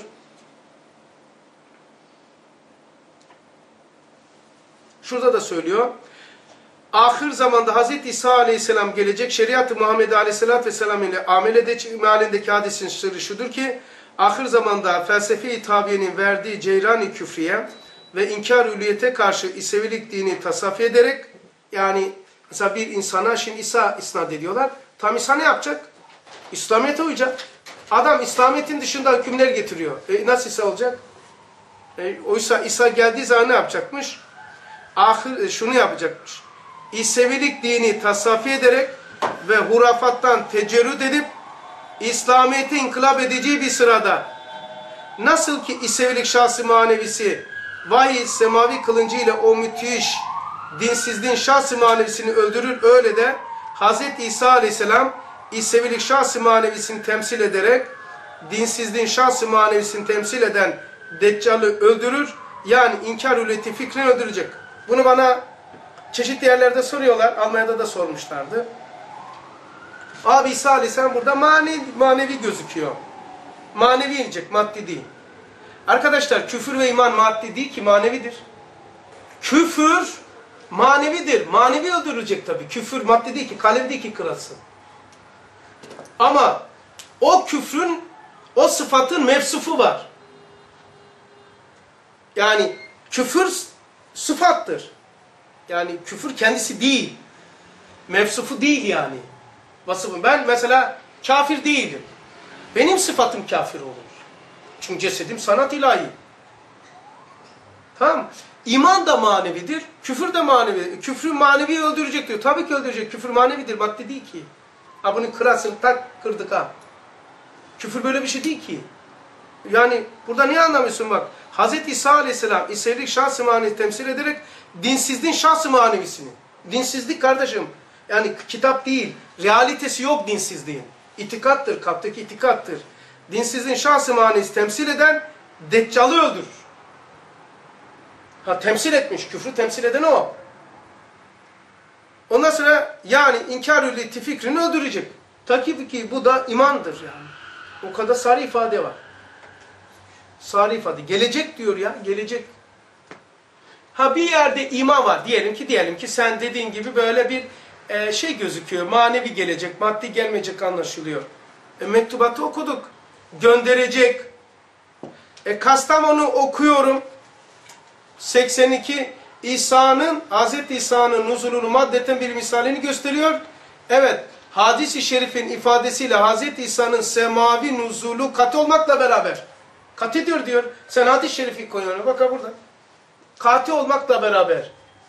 Şurada da söylüyor. Ahir zamanda Hazreti İsa Aleyhisselam gelecek. Şeriat-ı Muhammed Aleyhisselatü Vesselam ile amel edecek mealindeki hadisin sırrı şudur ki, ahir zamanda felsefe-i tabiyenin verdiği ceyran-ı küfriye ve inkar-üliyete karşı İsevilik dini tasaffi ederek, yani mesela bir insana şimdi İsa isnat ediyorlar. Tam İsa ne yapacak? İslamiyet'e uyacak. Adam İslamiyet'in dışında hükümler getiriyor. E, nasıl İsa olacak? E, oysa İsa geldiği zaman ne yapacakmış? Ahir, şunu yapacakmış. İsevilik dini tasaffi ederek ve hurafattan tecerrüt edip İslamiyet'i inkılap edeceği bir sırada nasıl ki İsevilik şahsı manevisi vahiy semavi kılıncıyla o müthiş dinsizliğin şahsı manevisini öldürür, öyle de Hz. İsa Aleyhisselam İsevilik şahsı manevisini temsil ederek dinsizliğin şahsı manevisini temsil eden Deccal'ı öldürür. Yani inkar ületi fikrini öldürecek. Bunu bana çeşitli yerlerde soruyorlar. Almanya'da da sormuşlardı. Abi İsa Aleyhisselam burada manevi, manevi gözüküyor. Manevi inecek, maddi değil. Arkadaşlar küfür ve iman maddi değil ki manevidir. Küfür manevidir. Manevi öldürülecek tabii. Küfür maddi değil ki, kalem değil ki kırılsın. Ama o küfrün, o sıfatın mevsufu var. Yani küfür sıfattır. Yani küfür kendisi değil. Mevsufu değil yani. Vasıfım. Ben mesela kafir değilim. Benim sıfatım kafir olur. Çünkü cesedim sanat ilahi. Tamam. İman da manevidir. Küfür de manevi. Küfrü manevi öldürecek diyor. Tabii ki öldürecek. Küfür manevidir. Maddi değil ki. Ha bunu kırasın, tak kırdık ha. Küfür böyle bir şey değil ki. Yani burada niye anlamıyorsun bak. Hazreti İsa Aleyhisselam İsa'yı şahs-ı manevi temsil ederek dinsizliğin şahs-ı manevisini. Dinsizlik kardeşim. Yani kitap değil. Realitesi yok dinsizliğin. İtikattır. Kalpteki itikattır. Dinsizliğin şahs-ı manevisi temsil eden Deccal'ı öldürür. Ha temsil etmiş. Küfrü temsil eden o. Ondan sonra yani inkar-ül itti fikrini öldürecek. Tabii ki bu da imandır yani. O kadar sarı ifade var. Sarı ifade. Gelecek diyor ya. Gelecek. Ha bir yerde iman var. Diyelim ki diyelim ki sen dediğin gibi böyle bir e, şey gözüküyor. Manevi gelecek. Maddi gelmeyecek anlaşılıyor. E, mektubatı okuduk. Gönderecek. E, Kastamonu okuyorum. seksen iki İsa'nın, Hazreti İsa'nın nuzulunu maddeten bir misalini gösteriyor. Evet. Hadis-i şerifin ifadesiyle Hazreti İsa'nın semavi nuzulu kat olmakla beraber. Kat ediyor diyor. Sen hadis-i şerifi koyuyorsun. Bak burada. Kati olmakla beraber.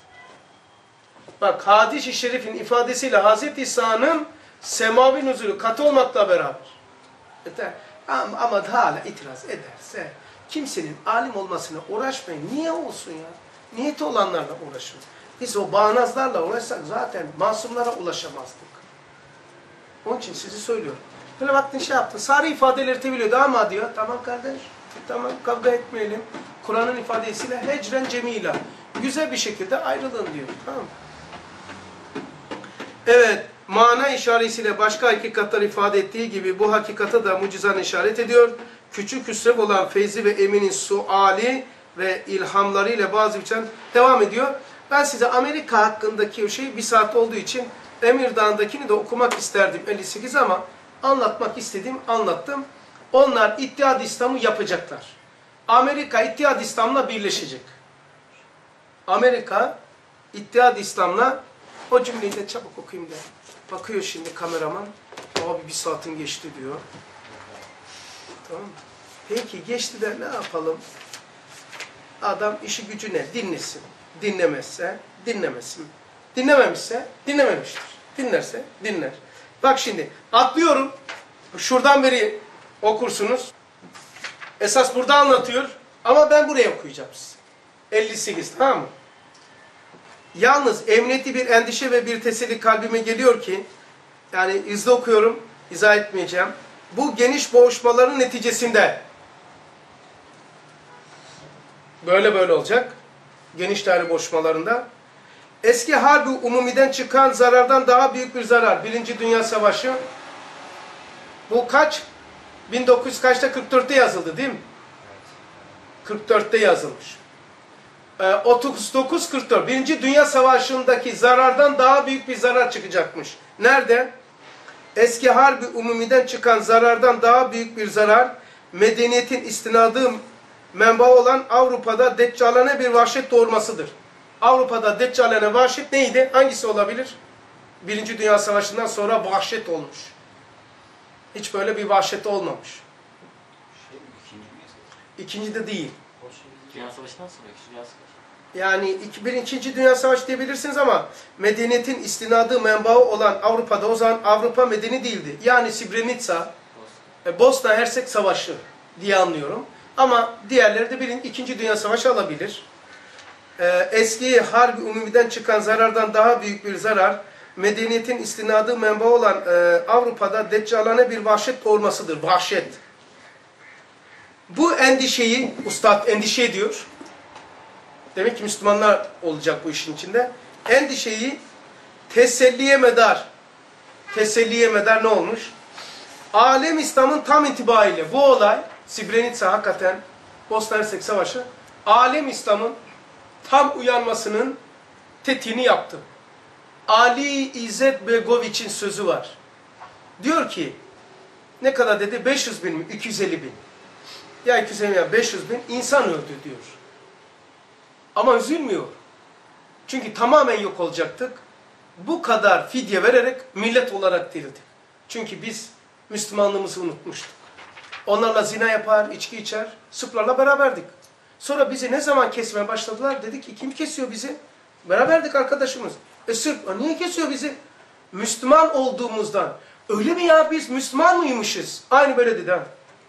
Bak hadis-i şerifin ifadesiyle Hazreti İsa'nın semavi nuzulu katı olmakla beraber. Ama, ama hala itiraz ederse kimsenin alim olmasına uğraşmayın. Niye olsun ya? Niyeti olanlarla uğraşın. Biz o bağnazlarla uğraşsak zaten masumlara ulaşamazdık. Onun için sizi söylüyorum. Böyle baktın şey yaptın. Sarı ifadeleri teviliyordu ama diyor. Tamam kardeş. Tamam kavga etmeyelim. Kur'an'ın ifadesiyle hecren cemila. Güzel bir şekilde ayrılın diyor. Tamam. Evet. Mana işaretiyle başka hakikatler ifade ettiği gibi bu hakikate da mucizan işaret ediyor. Küçük hüsrev olan Feyzi ve Emin'in suali ve ilhamlarıyla bazı biçim devam ediyor. Ben size Amerika hakkındaki o şey bir saat olduğu için Emir Dağı'ndakini de okumak isterdim elli sekiz ama anlatmak istediğim anlattım. Onlar İttihad-ı İslam'ı yapacaklar. Amerika İttihad-ı İslam'la birleşecek. Amerika İttihad-ı İslam'la o cümleyi de çabuk okuyayım da. Bakıyor şimdi kameraman. Abi bir saatin geçti diyor. Tamam mı? Peki geçti de ne yapalım? Adam işi gücü ne? Dinlesin. Dinlemezse dinlemesin. Dinlememişse dinlememiştir. Dinlerse dinler. Bak şimdi atlıyorum. Şuradan beri okursunuz. Esas burada anlatıyor. Ama ben buraya okuyacağım size. elli sekiz tamam mı? Yalnız emniyeti bir endişe ve bir teselli kalbime geliyor ki yani izle okuyorum. İzah etmeyeceğim. Bu geniş boğuşmaların neticesinde böyle böyle olacak. Geniş daire boğuşmalarında eski harbi umumiden çıkan zarardan daha büyük bir zarar. Birinci Dünya Savaşı. Bu kaç? bin dokuz yüz kaçta? kırk dörtte yazıldı değil mi? kırk dörtte yazılmış. Ee, otuz dokuz kırk dört. Birinci Dünya Savaşı'ndaki zarardan daha büyük bir zarar çıkacakmış. Nerede? Eski harbi umumiden çıkan zarardan daha büyük bir zarar, medeniyetin istinadı menba olan Avrupa'da deccalane bir vahşet doğurmasıdır. Avrupa'da deccalane vahşet neydi? Hangisi olabilir? Birinci Dünya Savaşı'ndan sonra vahşet olmuş. Hiç böyle bir vahşet olmamış. Şey, ikinci Dünya İkinci de değil. Dünya Savaşı'ndan sonra ikinci Dünya Savaşı. Yani iki, bir, ikinci Dünya Savaşı diyebilirsiniz ama medeniyetin istinadı menbaı olan Avrupa'da o zaman Avrupa medeni değildi. Yani Srebrenica, Bosna, Bosna Hersek Savaşı diye anlıyorum. Ama diğerleri de bir, ikinci Dünya Savaşı alabilir. Ee, eski harbi umumiden çıkan zarardan daha büyük bir zarar, medeniyetin istinadı menbaı olan e, Avrupa'da deccalane bir vahşet doğurmasıdır. Vahşet. Bu endişeyi, Üstad endişe ediyor. Demek ki Müslümanlar olacak bu işin içinde. Endişeyi teselliye medar. Teselliye medar ne olmuş? Alem İslam'ın tam itibariyle bu olay, Srebrenica hakikaten Bosna Hersek Savaşı, Alem İslam'ın tam uyanmasının tetiğini yaptı. Ali İzzet Begoviç'in sözü var. Diyor ki, ne kadar dedi? beş yüz bin mi? iki yüz elli bin. Ya iki yüz elli bin ya beş yüz bin insan öldü diyor. Ama üzülmüyor. Çünkü tamamen yok olacaktık. Bu kadar fidye vererek millet olarak dirildik. Çünkü biz Müslümanlığımızı unutmuştuk. Onlarla zina yapar, içki içer, Sırplarla beraberdik. Sonra bizi ne zaman kesmeye başladılar? Dedik ki kim kesiyor bizi? Beraberdik arkadaşımız. E Sırp, niye kesiyor bizi? Müslüman olduğumuzdan, Öyle mi ya, biz Müslüman mıymışız? Aynı böyle dedi ha.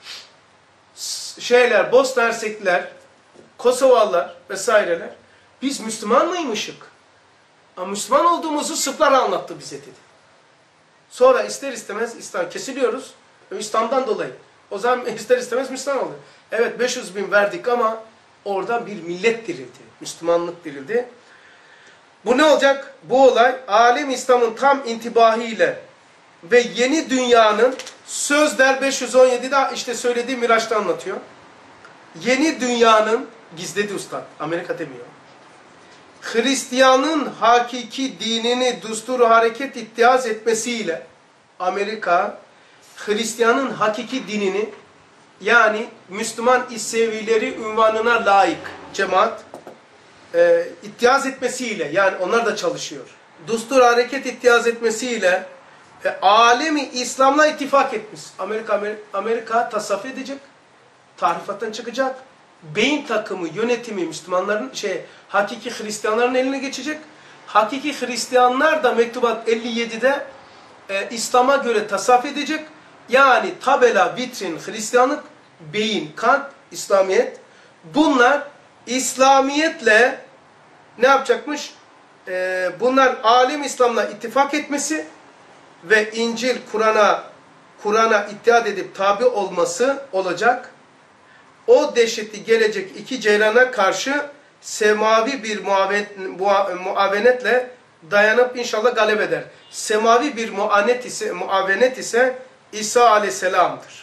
Şeyler, Bosna Hersekliler, Kosovalılar vesaireler. Biz Müslüman mıymışık? Ama Müslüman olduğumuzu Sırplar anlattı bize dedi. Sonra ister istemez İslam kesiliyoruz. İslam'dan dolayı. O zaman ister istemez Müslüman oluyor. Evet beş yüz bin verdik ama oradan bir millet dirildi. Müslümanlık dirildi. Bu ne olacak? Bu olay alem İslam'ın tam intibahiyle ve yeni dünyanın sözler beş yüz on yedide işte söylediği Miraç'ta anlatıyor. Yeni dünyanın gizledi ustad. Amerika demiyor. Hristiyanın hakiki dinini düsturu hareket ittihaz etmesiyle Amerika Hristiyanın hakiki dinini yani Müslüman İsevileri ünvanına layık cemaat e, ittihaz etmesiyle yani onlar da çalışıyor. Düstur hareket ittihaz etmesiyle e, alemi İslam'la ittifak etmiş. Amerika Amerika, Amerika tasavvuf edecek. Tarifattan çıkacak. Beyin takımı, yönetimi Müslümanların, şey, hakiki Hristiyanların eline geçecek. Hakiki Hristiyanlar da Mektubat elli yedide e, İslam'a göre tasavvuf edecek. Yani tabela, vitrin, Hristiyanlık, beyin, kan, İslamiyet. Bunlar İslamiyetle ne yapacakmış? E, bunlar alem İslam'la ittifak etmesi ve İncil, Kur'an'a Kur'an'a ittihad edip tabi olması olacak. O dehşetli gelecek iki ceylana karşı semavi bir muavenetle dayanıp inşallah galip eder. Semavi bir muavenet ise, muavenet ise İsa aleyhisselam'dır.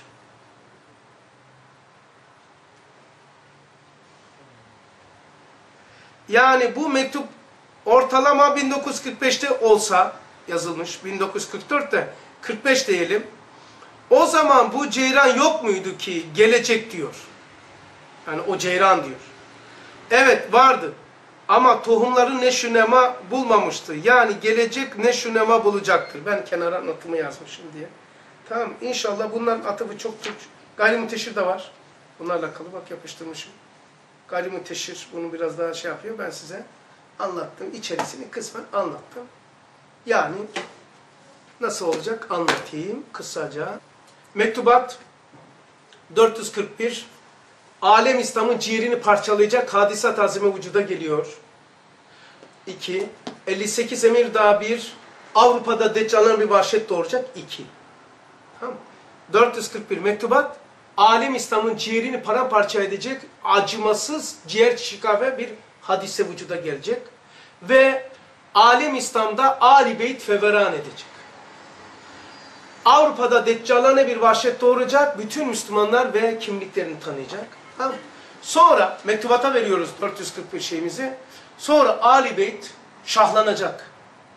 Yani bu mektup ortalama bin dokuz yüz kırk beşte olsa yazılmış, bin dokuz yüz kırk dörtte kırk beş diyelim. O zaman bu ceyran yok muydu ki gelecek diyor. Yani o ceyran diyor. Evet vardı. Ama tohumları neşünema bulmamıştı. Yani gelecek neşünema bulacaktır. Ben kenara notımı yazmışım diye. Tamam. İnşallah bunların atıfı çok Türk. Gayrimüteşhir de var. Bunlarla alakalı bak yapıştırmışım. Gayrimüteşhir bunu biraz daha şey yapıyor. Ben size anlattım. İçerisini kısmen anlattım. Yani nasıl olacak anlatayım kısaca. Mektubat dört yüz kırk bir alem İslam'ın ciğerini parçalayacak hadisat azime vücuda geliyor. iki. elli sekiz emir daha bir. Avrupa'da Deccal'ın bir vahşet doğuracak. iki. Tamam. dört yüz kırk bir mektubat alem İslam'ın ciğerini paramparça edecek acımasız ciğer şikafe bir hadise vücuda gelecek. Ve alem İslam'da Ali Beyt feveran edecek. Avrupa'da Deccal'ane bir vahşet doğuracak. Bütün Müslümanlar ve kimliklerini tanıyacak. Tamam. Sonra mektubata veriyoruz dört yüz kırk bir şeyimizi. Sonra Ali Beyt şahlanacak.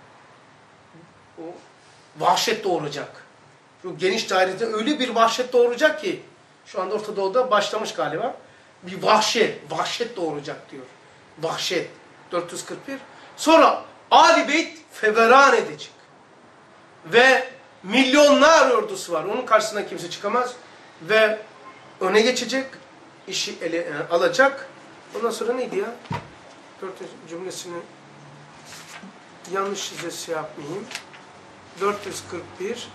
O vahşet doğuracak. Şu geniş dairede öyle bir vahşet doğuracak ki şu anda Orta Doğu'da başlamış galiba. Bir vahşet, vahşet doğuracak diyor. Vahşet dört yüz kırk bir. Sonra Ali Beyt feveran edecek. Ve milyonlar ordusu var. Onun karşısına kimse çıkamaz. Ve öne geçecek. İşi ele e, alacak. Ondan sonra neydi ya? Dört cümlesini yanlış size yapmayayım. dört yüz kırk bir.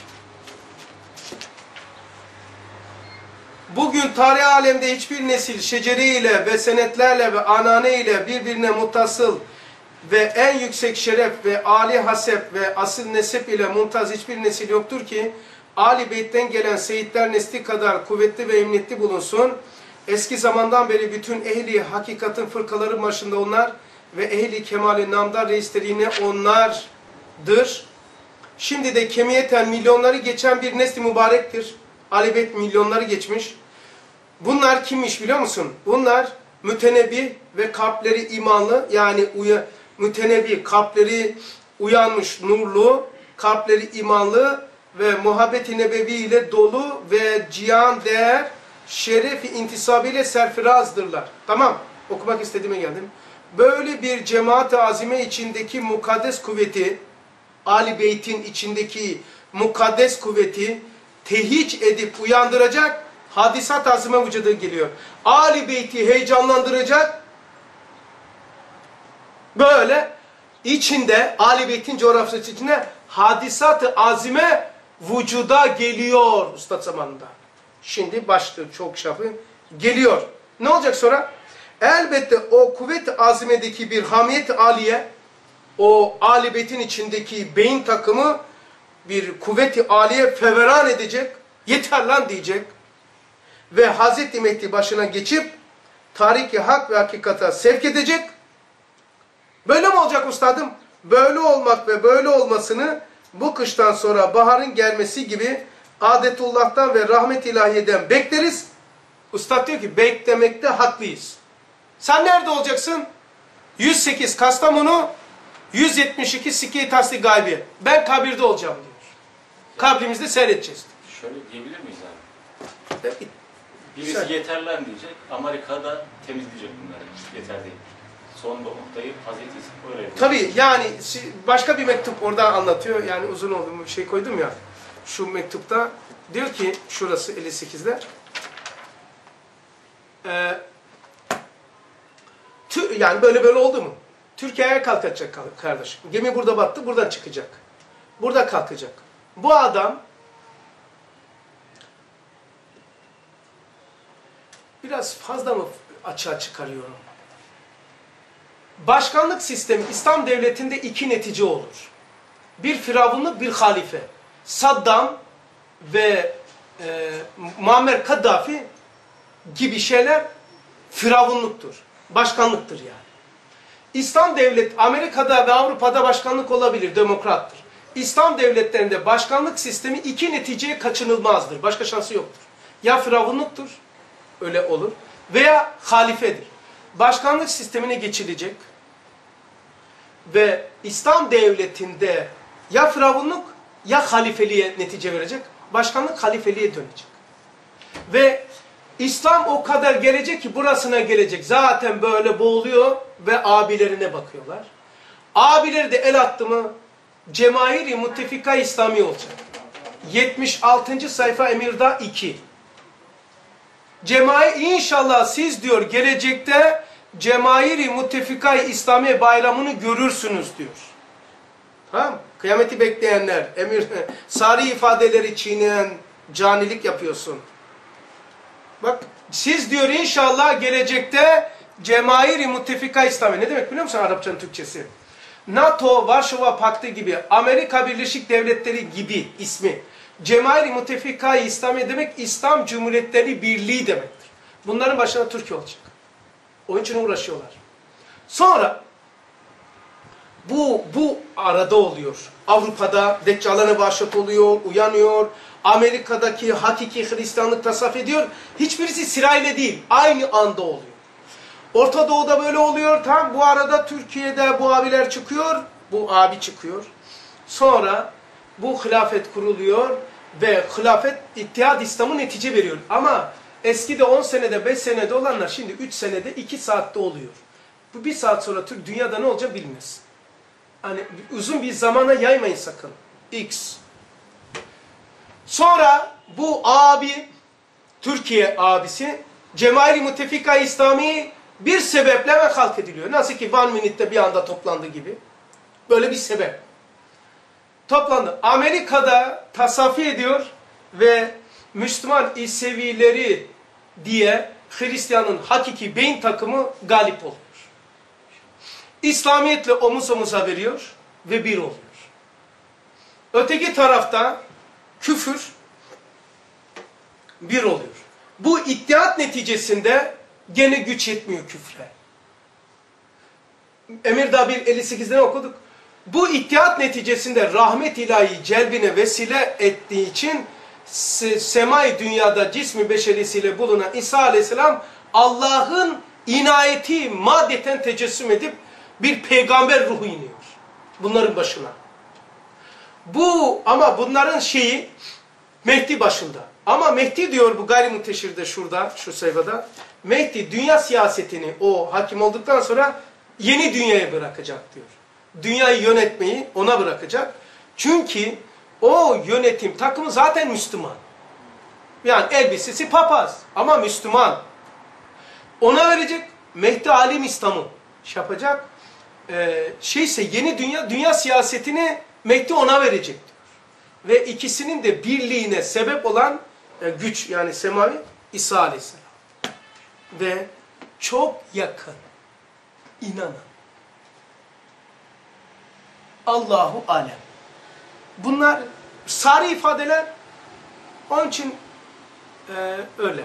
Bugün tarih alemde hiçbir nesil şeceriyle ve senetlerle ve anane ile birbirine muttasıl ve en yüksek şeref ve âli hasep ve asıl nesep ile mumtaz hiçbir nesil yoktur ki Ali Beyt'ten gelen seyitler nesli kadar kuvvetli ve emniyetli bulunsun. Eski zamandan beri bütün ehli hakikatin fırkaları başında onlar ve ehli kemali namdar reisleri yine onlardır. Şimdi de kemiyeten milyonları geçen bir nesli mübarektir. Ali Beyt milyonları geçmiş. Bunlar kimmiş biliyor musun? Bunlar mütenebbi ve kalpleri imanlı yani uya, mütenebbi, kalpleri uyanmış, nurlu, kalpleri imanlı ve muhabbet-i nebevi ile dolu ve cihan değer, şeref-i intisabıyla serfirazdırlar. Tamam, okumak istediğime geldim. Böyle bir cemaat-i azime içindeki mukaddes kuvveti, Ali Beyt'in içindeki mukaddes kuvveti tehyic edip uyandıracak hadisat azime vücuda geliyor. Ali Beyt'i heyecanlandıracak, böyle içinde, Ali Beyt'in coğrafyası içinde hadisat-ı azime vücuda geliyor Üstad zamanında. Şimdi başlığı çok şafı geliyor. Ne olacak sonra? Elbette o kuvvet-i azimedeki bir hamiyet-i aliye, o alibetin içindeki beyin takımı bir kuvvet-i aliye feveran edecek, yeter lan diyecek. Ve Hazreti Mehdi başına geçip tariki hak ve hakikata sevk edecek. Böyle mi olacak üstadım? Böyle olmak ve böyle olmasını bu kıştan sonra baharın gelmesi gibi adetullah'tan ve rahmet ilahiyeden bekleriz. Üstad diyor ki beklemekte haklıyız. Sen nerede olacaksın? yüz sekiz Kastamonu, yüz yetmiş iki Sikke-i Tasdik Gaybi. Ben kabirde olacağım diyor. Kabrimizde seyredeceğiz. Şöyle diyebilir miyiz abi? Evet. Birisi Şöyle. yeter lan diyecek, Amerika'da temizleyecek bunları. Yeter değil. Son noktayı Hazreti İsa öyle yapıyor. Tabii yani başka bir mektup orada anlatıyor. Yani uzun oldu bir şey koydum ya. Şu mektupta diyor ki şurası elli sekizde. Ee, yani böyle böyle oldu mu? Türkiye'ye kalkacak kardeşim. Gemi burada battı, buradan çıkacak. Burada kalkacak. Bu adam biraz fazla mı açığa çıkarıyorum? Başkanlık sistemi İslam devletinde iki netice olur. Bir firavunluk, bir halife. Saddam ve e, Muammer Kaddafi gibi şeyler firavunluktur. Başkanlıktır yani. İslam devlet Amerika'da ve Avrupa'da başkanlık olabilir, demokrattır. İslam devletlerinde başkanlık sistemi iki neticeye kaçınılmazdır. Başka şansı yoktur. Ya firavunluktur, öyle olur, veya halifedir. Başkanlık sistemine geçilecek ve İslam devletinde ya firavunluk ya halifeliğe netice verecek. Başkanlık halifeliğe dönecek. Ve İslam o kadar gelecek ki burasına gelecek. Zaten böyle boğuluyor ve abilerine bakıyorlar. Abileri de el attı mı Cemaahir-i Muttefika İslami olacak. yetmiş altıncı sayfa Emirda iki. Cemaahir inşallah siz diyor gelecekte Cemaahir-i Muttefika İslami bayramını görürsünüz diyor. Tamam mı? Kıyameti bekleyenler, emir, sari ifadeleri çiğneyen canilik yapıyorsun. Bak siz diyor inşallah gelecekte Cemaahir-i Muttefika İslami. Ne demek biliyor musun Arapçanın Türkçesi? NATO, Varşova Paktı gibi, Amerika Birleşik Devletleri gibi ismi. Cemaahir-i Muttefika İslami demek İslam Cumhuriyetleri Birliği demektir. Bunların başına Türkiye olacak. Onun için uğraşıyorlar. Sonra bu bu arada oluyor. Avrupa'da Deccal'e başlat oluyor, uyanıyor. Amerika'daki hakiki Hristiyanlık tasavvuf ediyor. Hiçbirisi sırayla değil, aynı anda oluyor. Orta Doğu'da böyle oluyor. Tam bu arada Türkiye'de bu abiler çıkıyor. Bu abi çıkıyor. Sonra bu hilafet kuruluyor ve hilafet İttihad İslam'ı netice veriyor. Ama eskide on senede, beş senede olanlar şimdi üç senede, iki saatte oluyor. Bu bir saat sonra Türk dünyada ne olacak bilmez. Hani uzun bir zamana yaymayın sakın. X. Sonra bu abi, Türkiye abisi, Cemaahir-i Muttefika İslami bir sebeple ve halk ediliyor. Nasıl ki One Minute'de bir anda toplandı gibi. Böyle bir sebep. Toplandı. Amerika'da tasavvuf ediyor ve Müslüman İsevileri diye Hristiyan'ın hakiki beyin takımı galip oluyor. İslamiyetle omuz omuza veriyor ve bir oluyor. Öteki tarafta küfür bir oluyor. Bu ittihat neticesinde gene güç yetmiyor küfre. Emirdağ bir elli sekizden okuduk. Bu ittihat neticesinde rahmet ilahi celbine vesile ettiği için semai dünyada cismi beşerisiyle bulunan İsa aleyhisselam Allah'ın inayeti maddeten tecessüm edip bir peygamber ruhu iniyor. Bunların başına. Bu ama bunların şeyi Mehdi başında. Ama Mehdi diyor bu gayrimunteşirde şurada, şu sayfada. Mehdi dünya siyasetini o hakim olduktan sonra yeni dünyaya bırakacak diyor. Dünyayı yönetmeyi ona bırakacak. Çünkü o yönetim takımı zaten Müslüman. Yani elbisesi papaz ama Müslüman. Ona verecek Mehdi alim İslam'ı şey yapacak. Ee, şeyse yeni dünya, dünya siyasetini Mehdi ona verecek diyor. ve ikisinin de birliğine sebep olan e, güç yani semavi İsa Aleyhisselam. Ve çok yakın. İnanın. Allahu alem. Bunlar sarı ifadeler. Onun için e, öyle.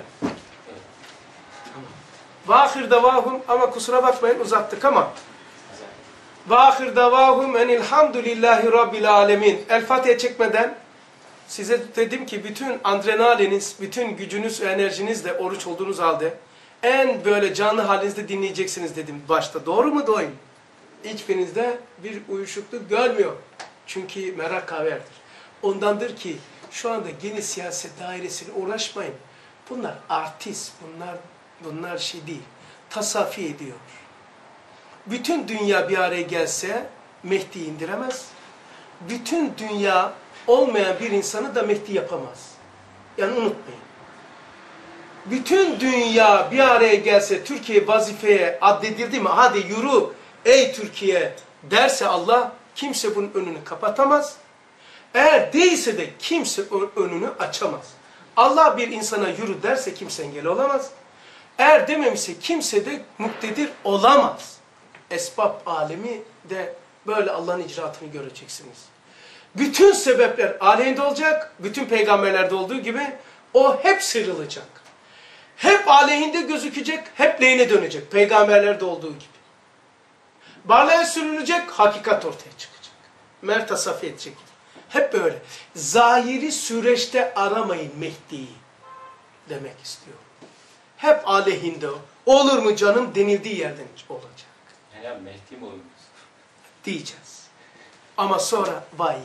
Vâhir davâhum ama kusura bakmayın uzattık ama vâhir davâhum enilhamdülillahi rabbil alemin. El Fatiha çekmeden size dedim ki bütün adrenaliniz, bütün gücünüz ve enerjinizle oruç olduğunuz halde en böyle canlı halinizde dinleyeceksiniz dedim başta. Doğru mu doyum? Hiçbirinizde bir uyuşukluk görmüyor. Çünkü merak haberdir. Ondandır ki şu anda geniş siyaset dairesiyle uğraşmayın. Bunlar artist, bunlar bunlar şey değil. Tasafi ediyor. Bütün dünya bir araya gelse Mehdi indiremez. Bütün dünya olmayan bir insanı da Mehdi yapamaz. Yani unutmayın. Bütün dünya bir araya gelse Türkiye vazifeye addedildi mi? Hadi yürü ey Türkiye derse Allah kimse bunun önünü kapatamaz. Eğer değilse de kimse önünü açamaz. Allah bir insana yürü derse kimse engel olamaz. Eğer dememişse kimse de muktedir olamaz. Esbab alemi de böyle Allah'ın icraatını göreceksiniz. Bütün sebepler aleyhinde olacak. Bütün peygamberlerde olduğu gibi o hep sıyrılacak. Hep aleyhinde gözükecek, hep lehine dönecek. Peygamberlerde olduğu gibi. Barlaya sürülecek, hakikat ortaya çıkacak. Mert tasafi edecek. Hep böyle. Zahiri süreçte aramayın Mehdi'yi demek istiyor. Hep aleyhinde o. Olur mu canım denildiği yerden olacak. Yani Mehdi mi olmuş? Diyeceğiz. Ama sonra vay.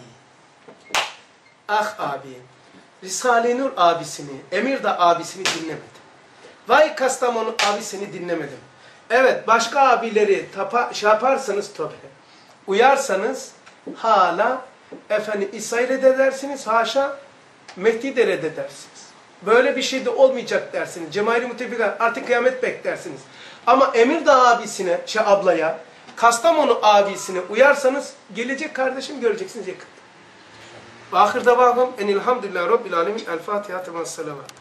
Ah abi. Risale-i Nur abisini, Emirdağ abisini dinlemedim. Vay Kastamonu abisini dinlemedim. Evet başka abileri tapa, şey yaparsanız tabi. Uyarsanız hala efendim İsa'yı reddedersiniz. Haşa Mehdi'yi de reddedersiniz. Böyle bir şey de olmayacak dersiniz. Cemail-i Mutefikar artık kıyamet beklersiniz. Ama Emirdağ abisine, şey ablaya, Kastamonu abisine uyarsanız gelecek kardeşim göreceksiniz yakın. Ve ahir davahum enilhamdülillahi rabbil alemin. El Fatiha temas salavat.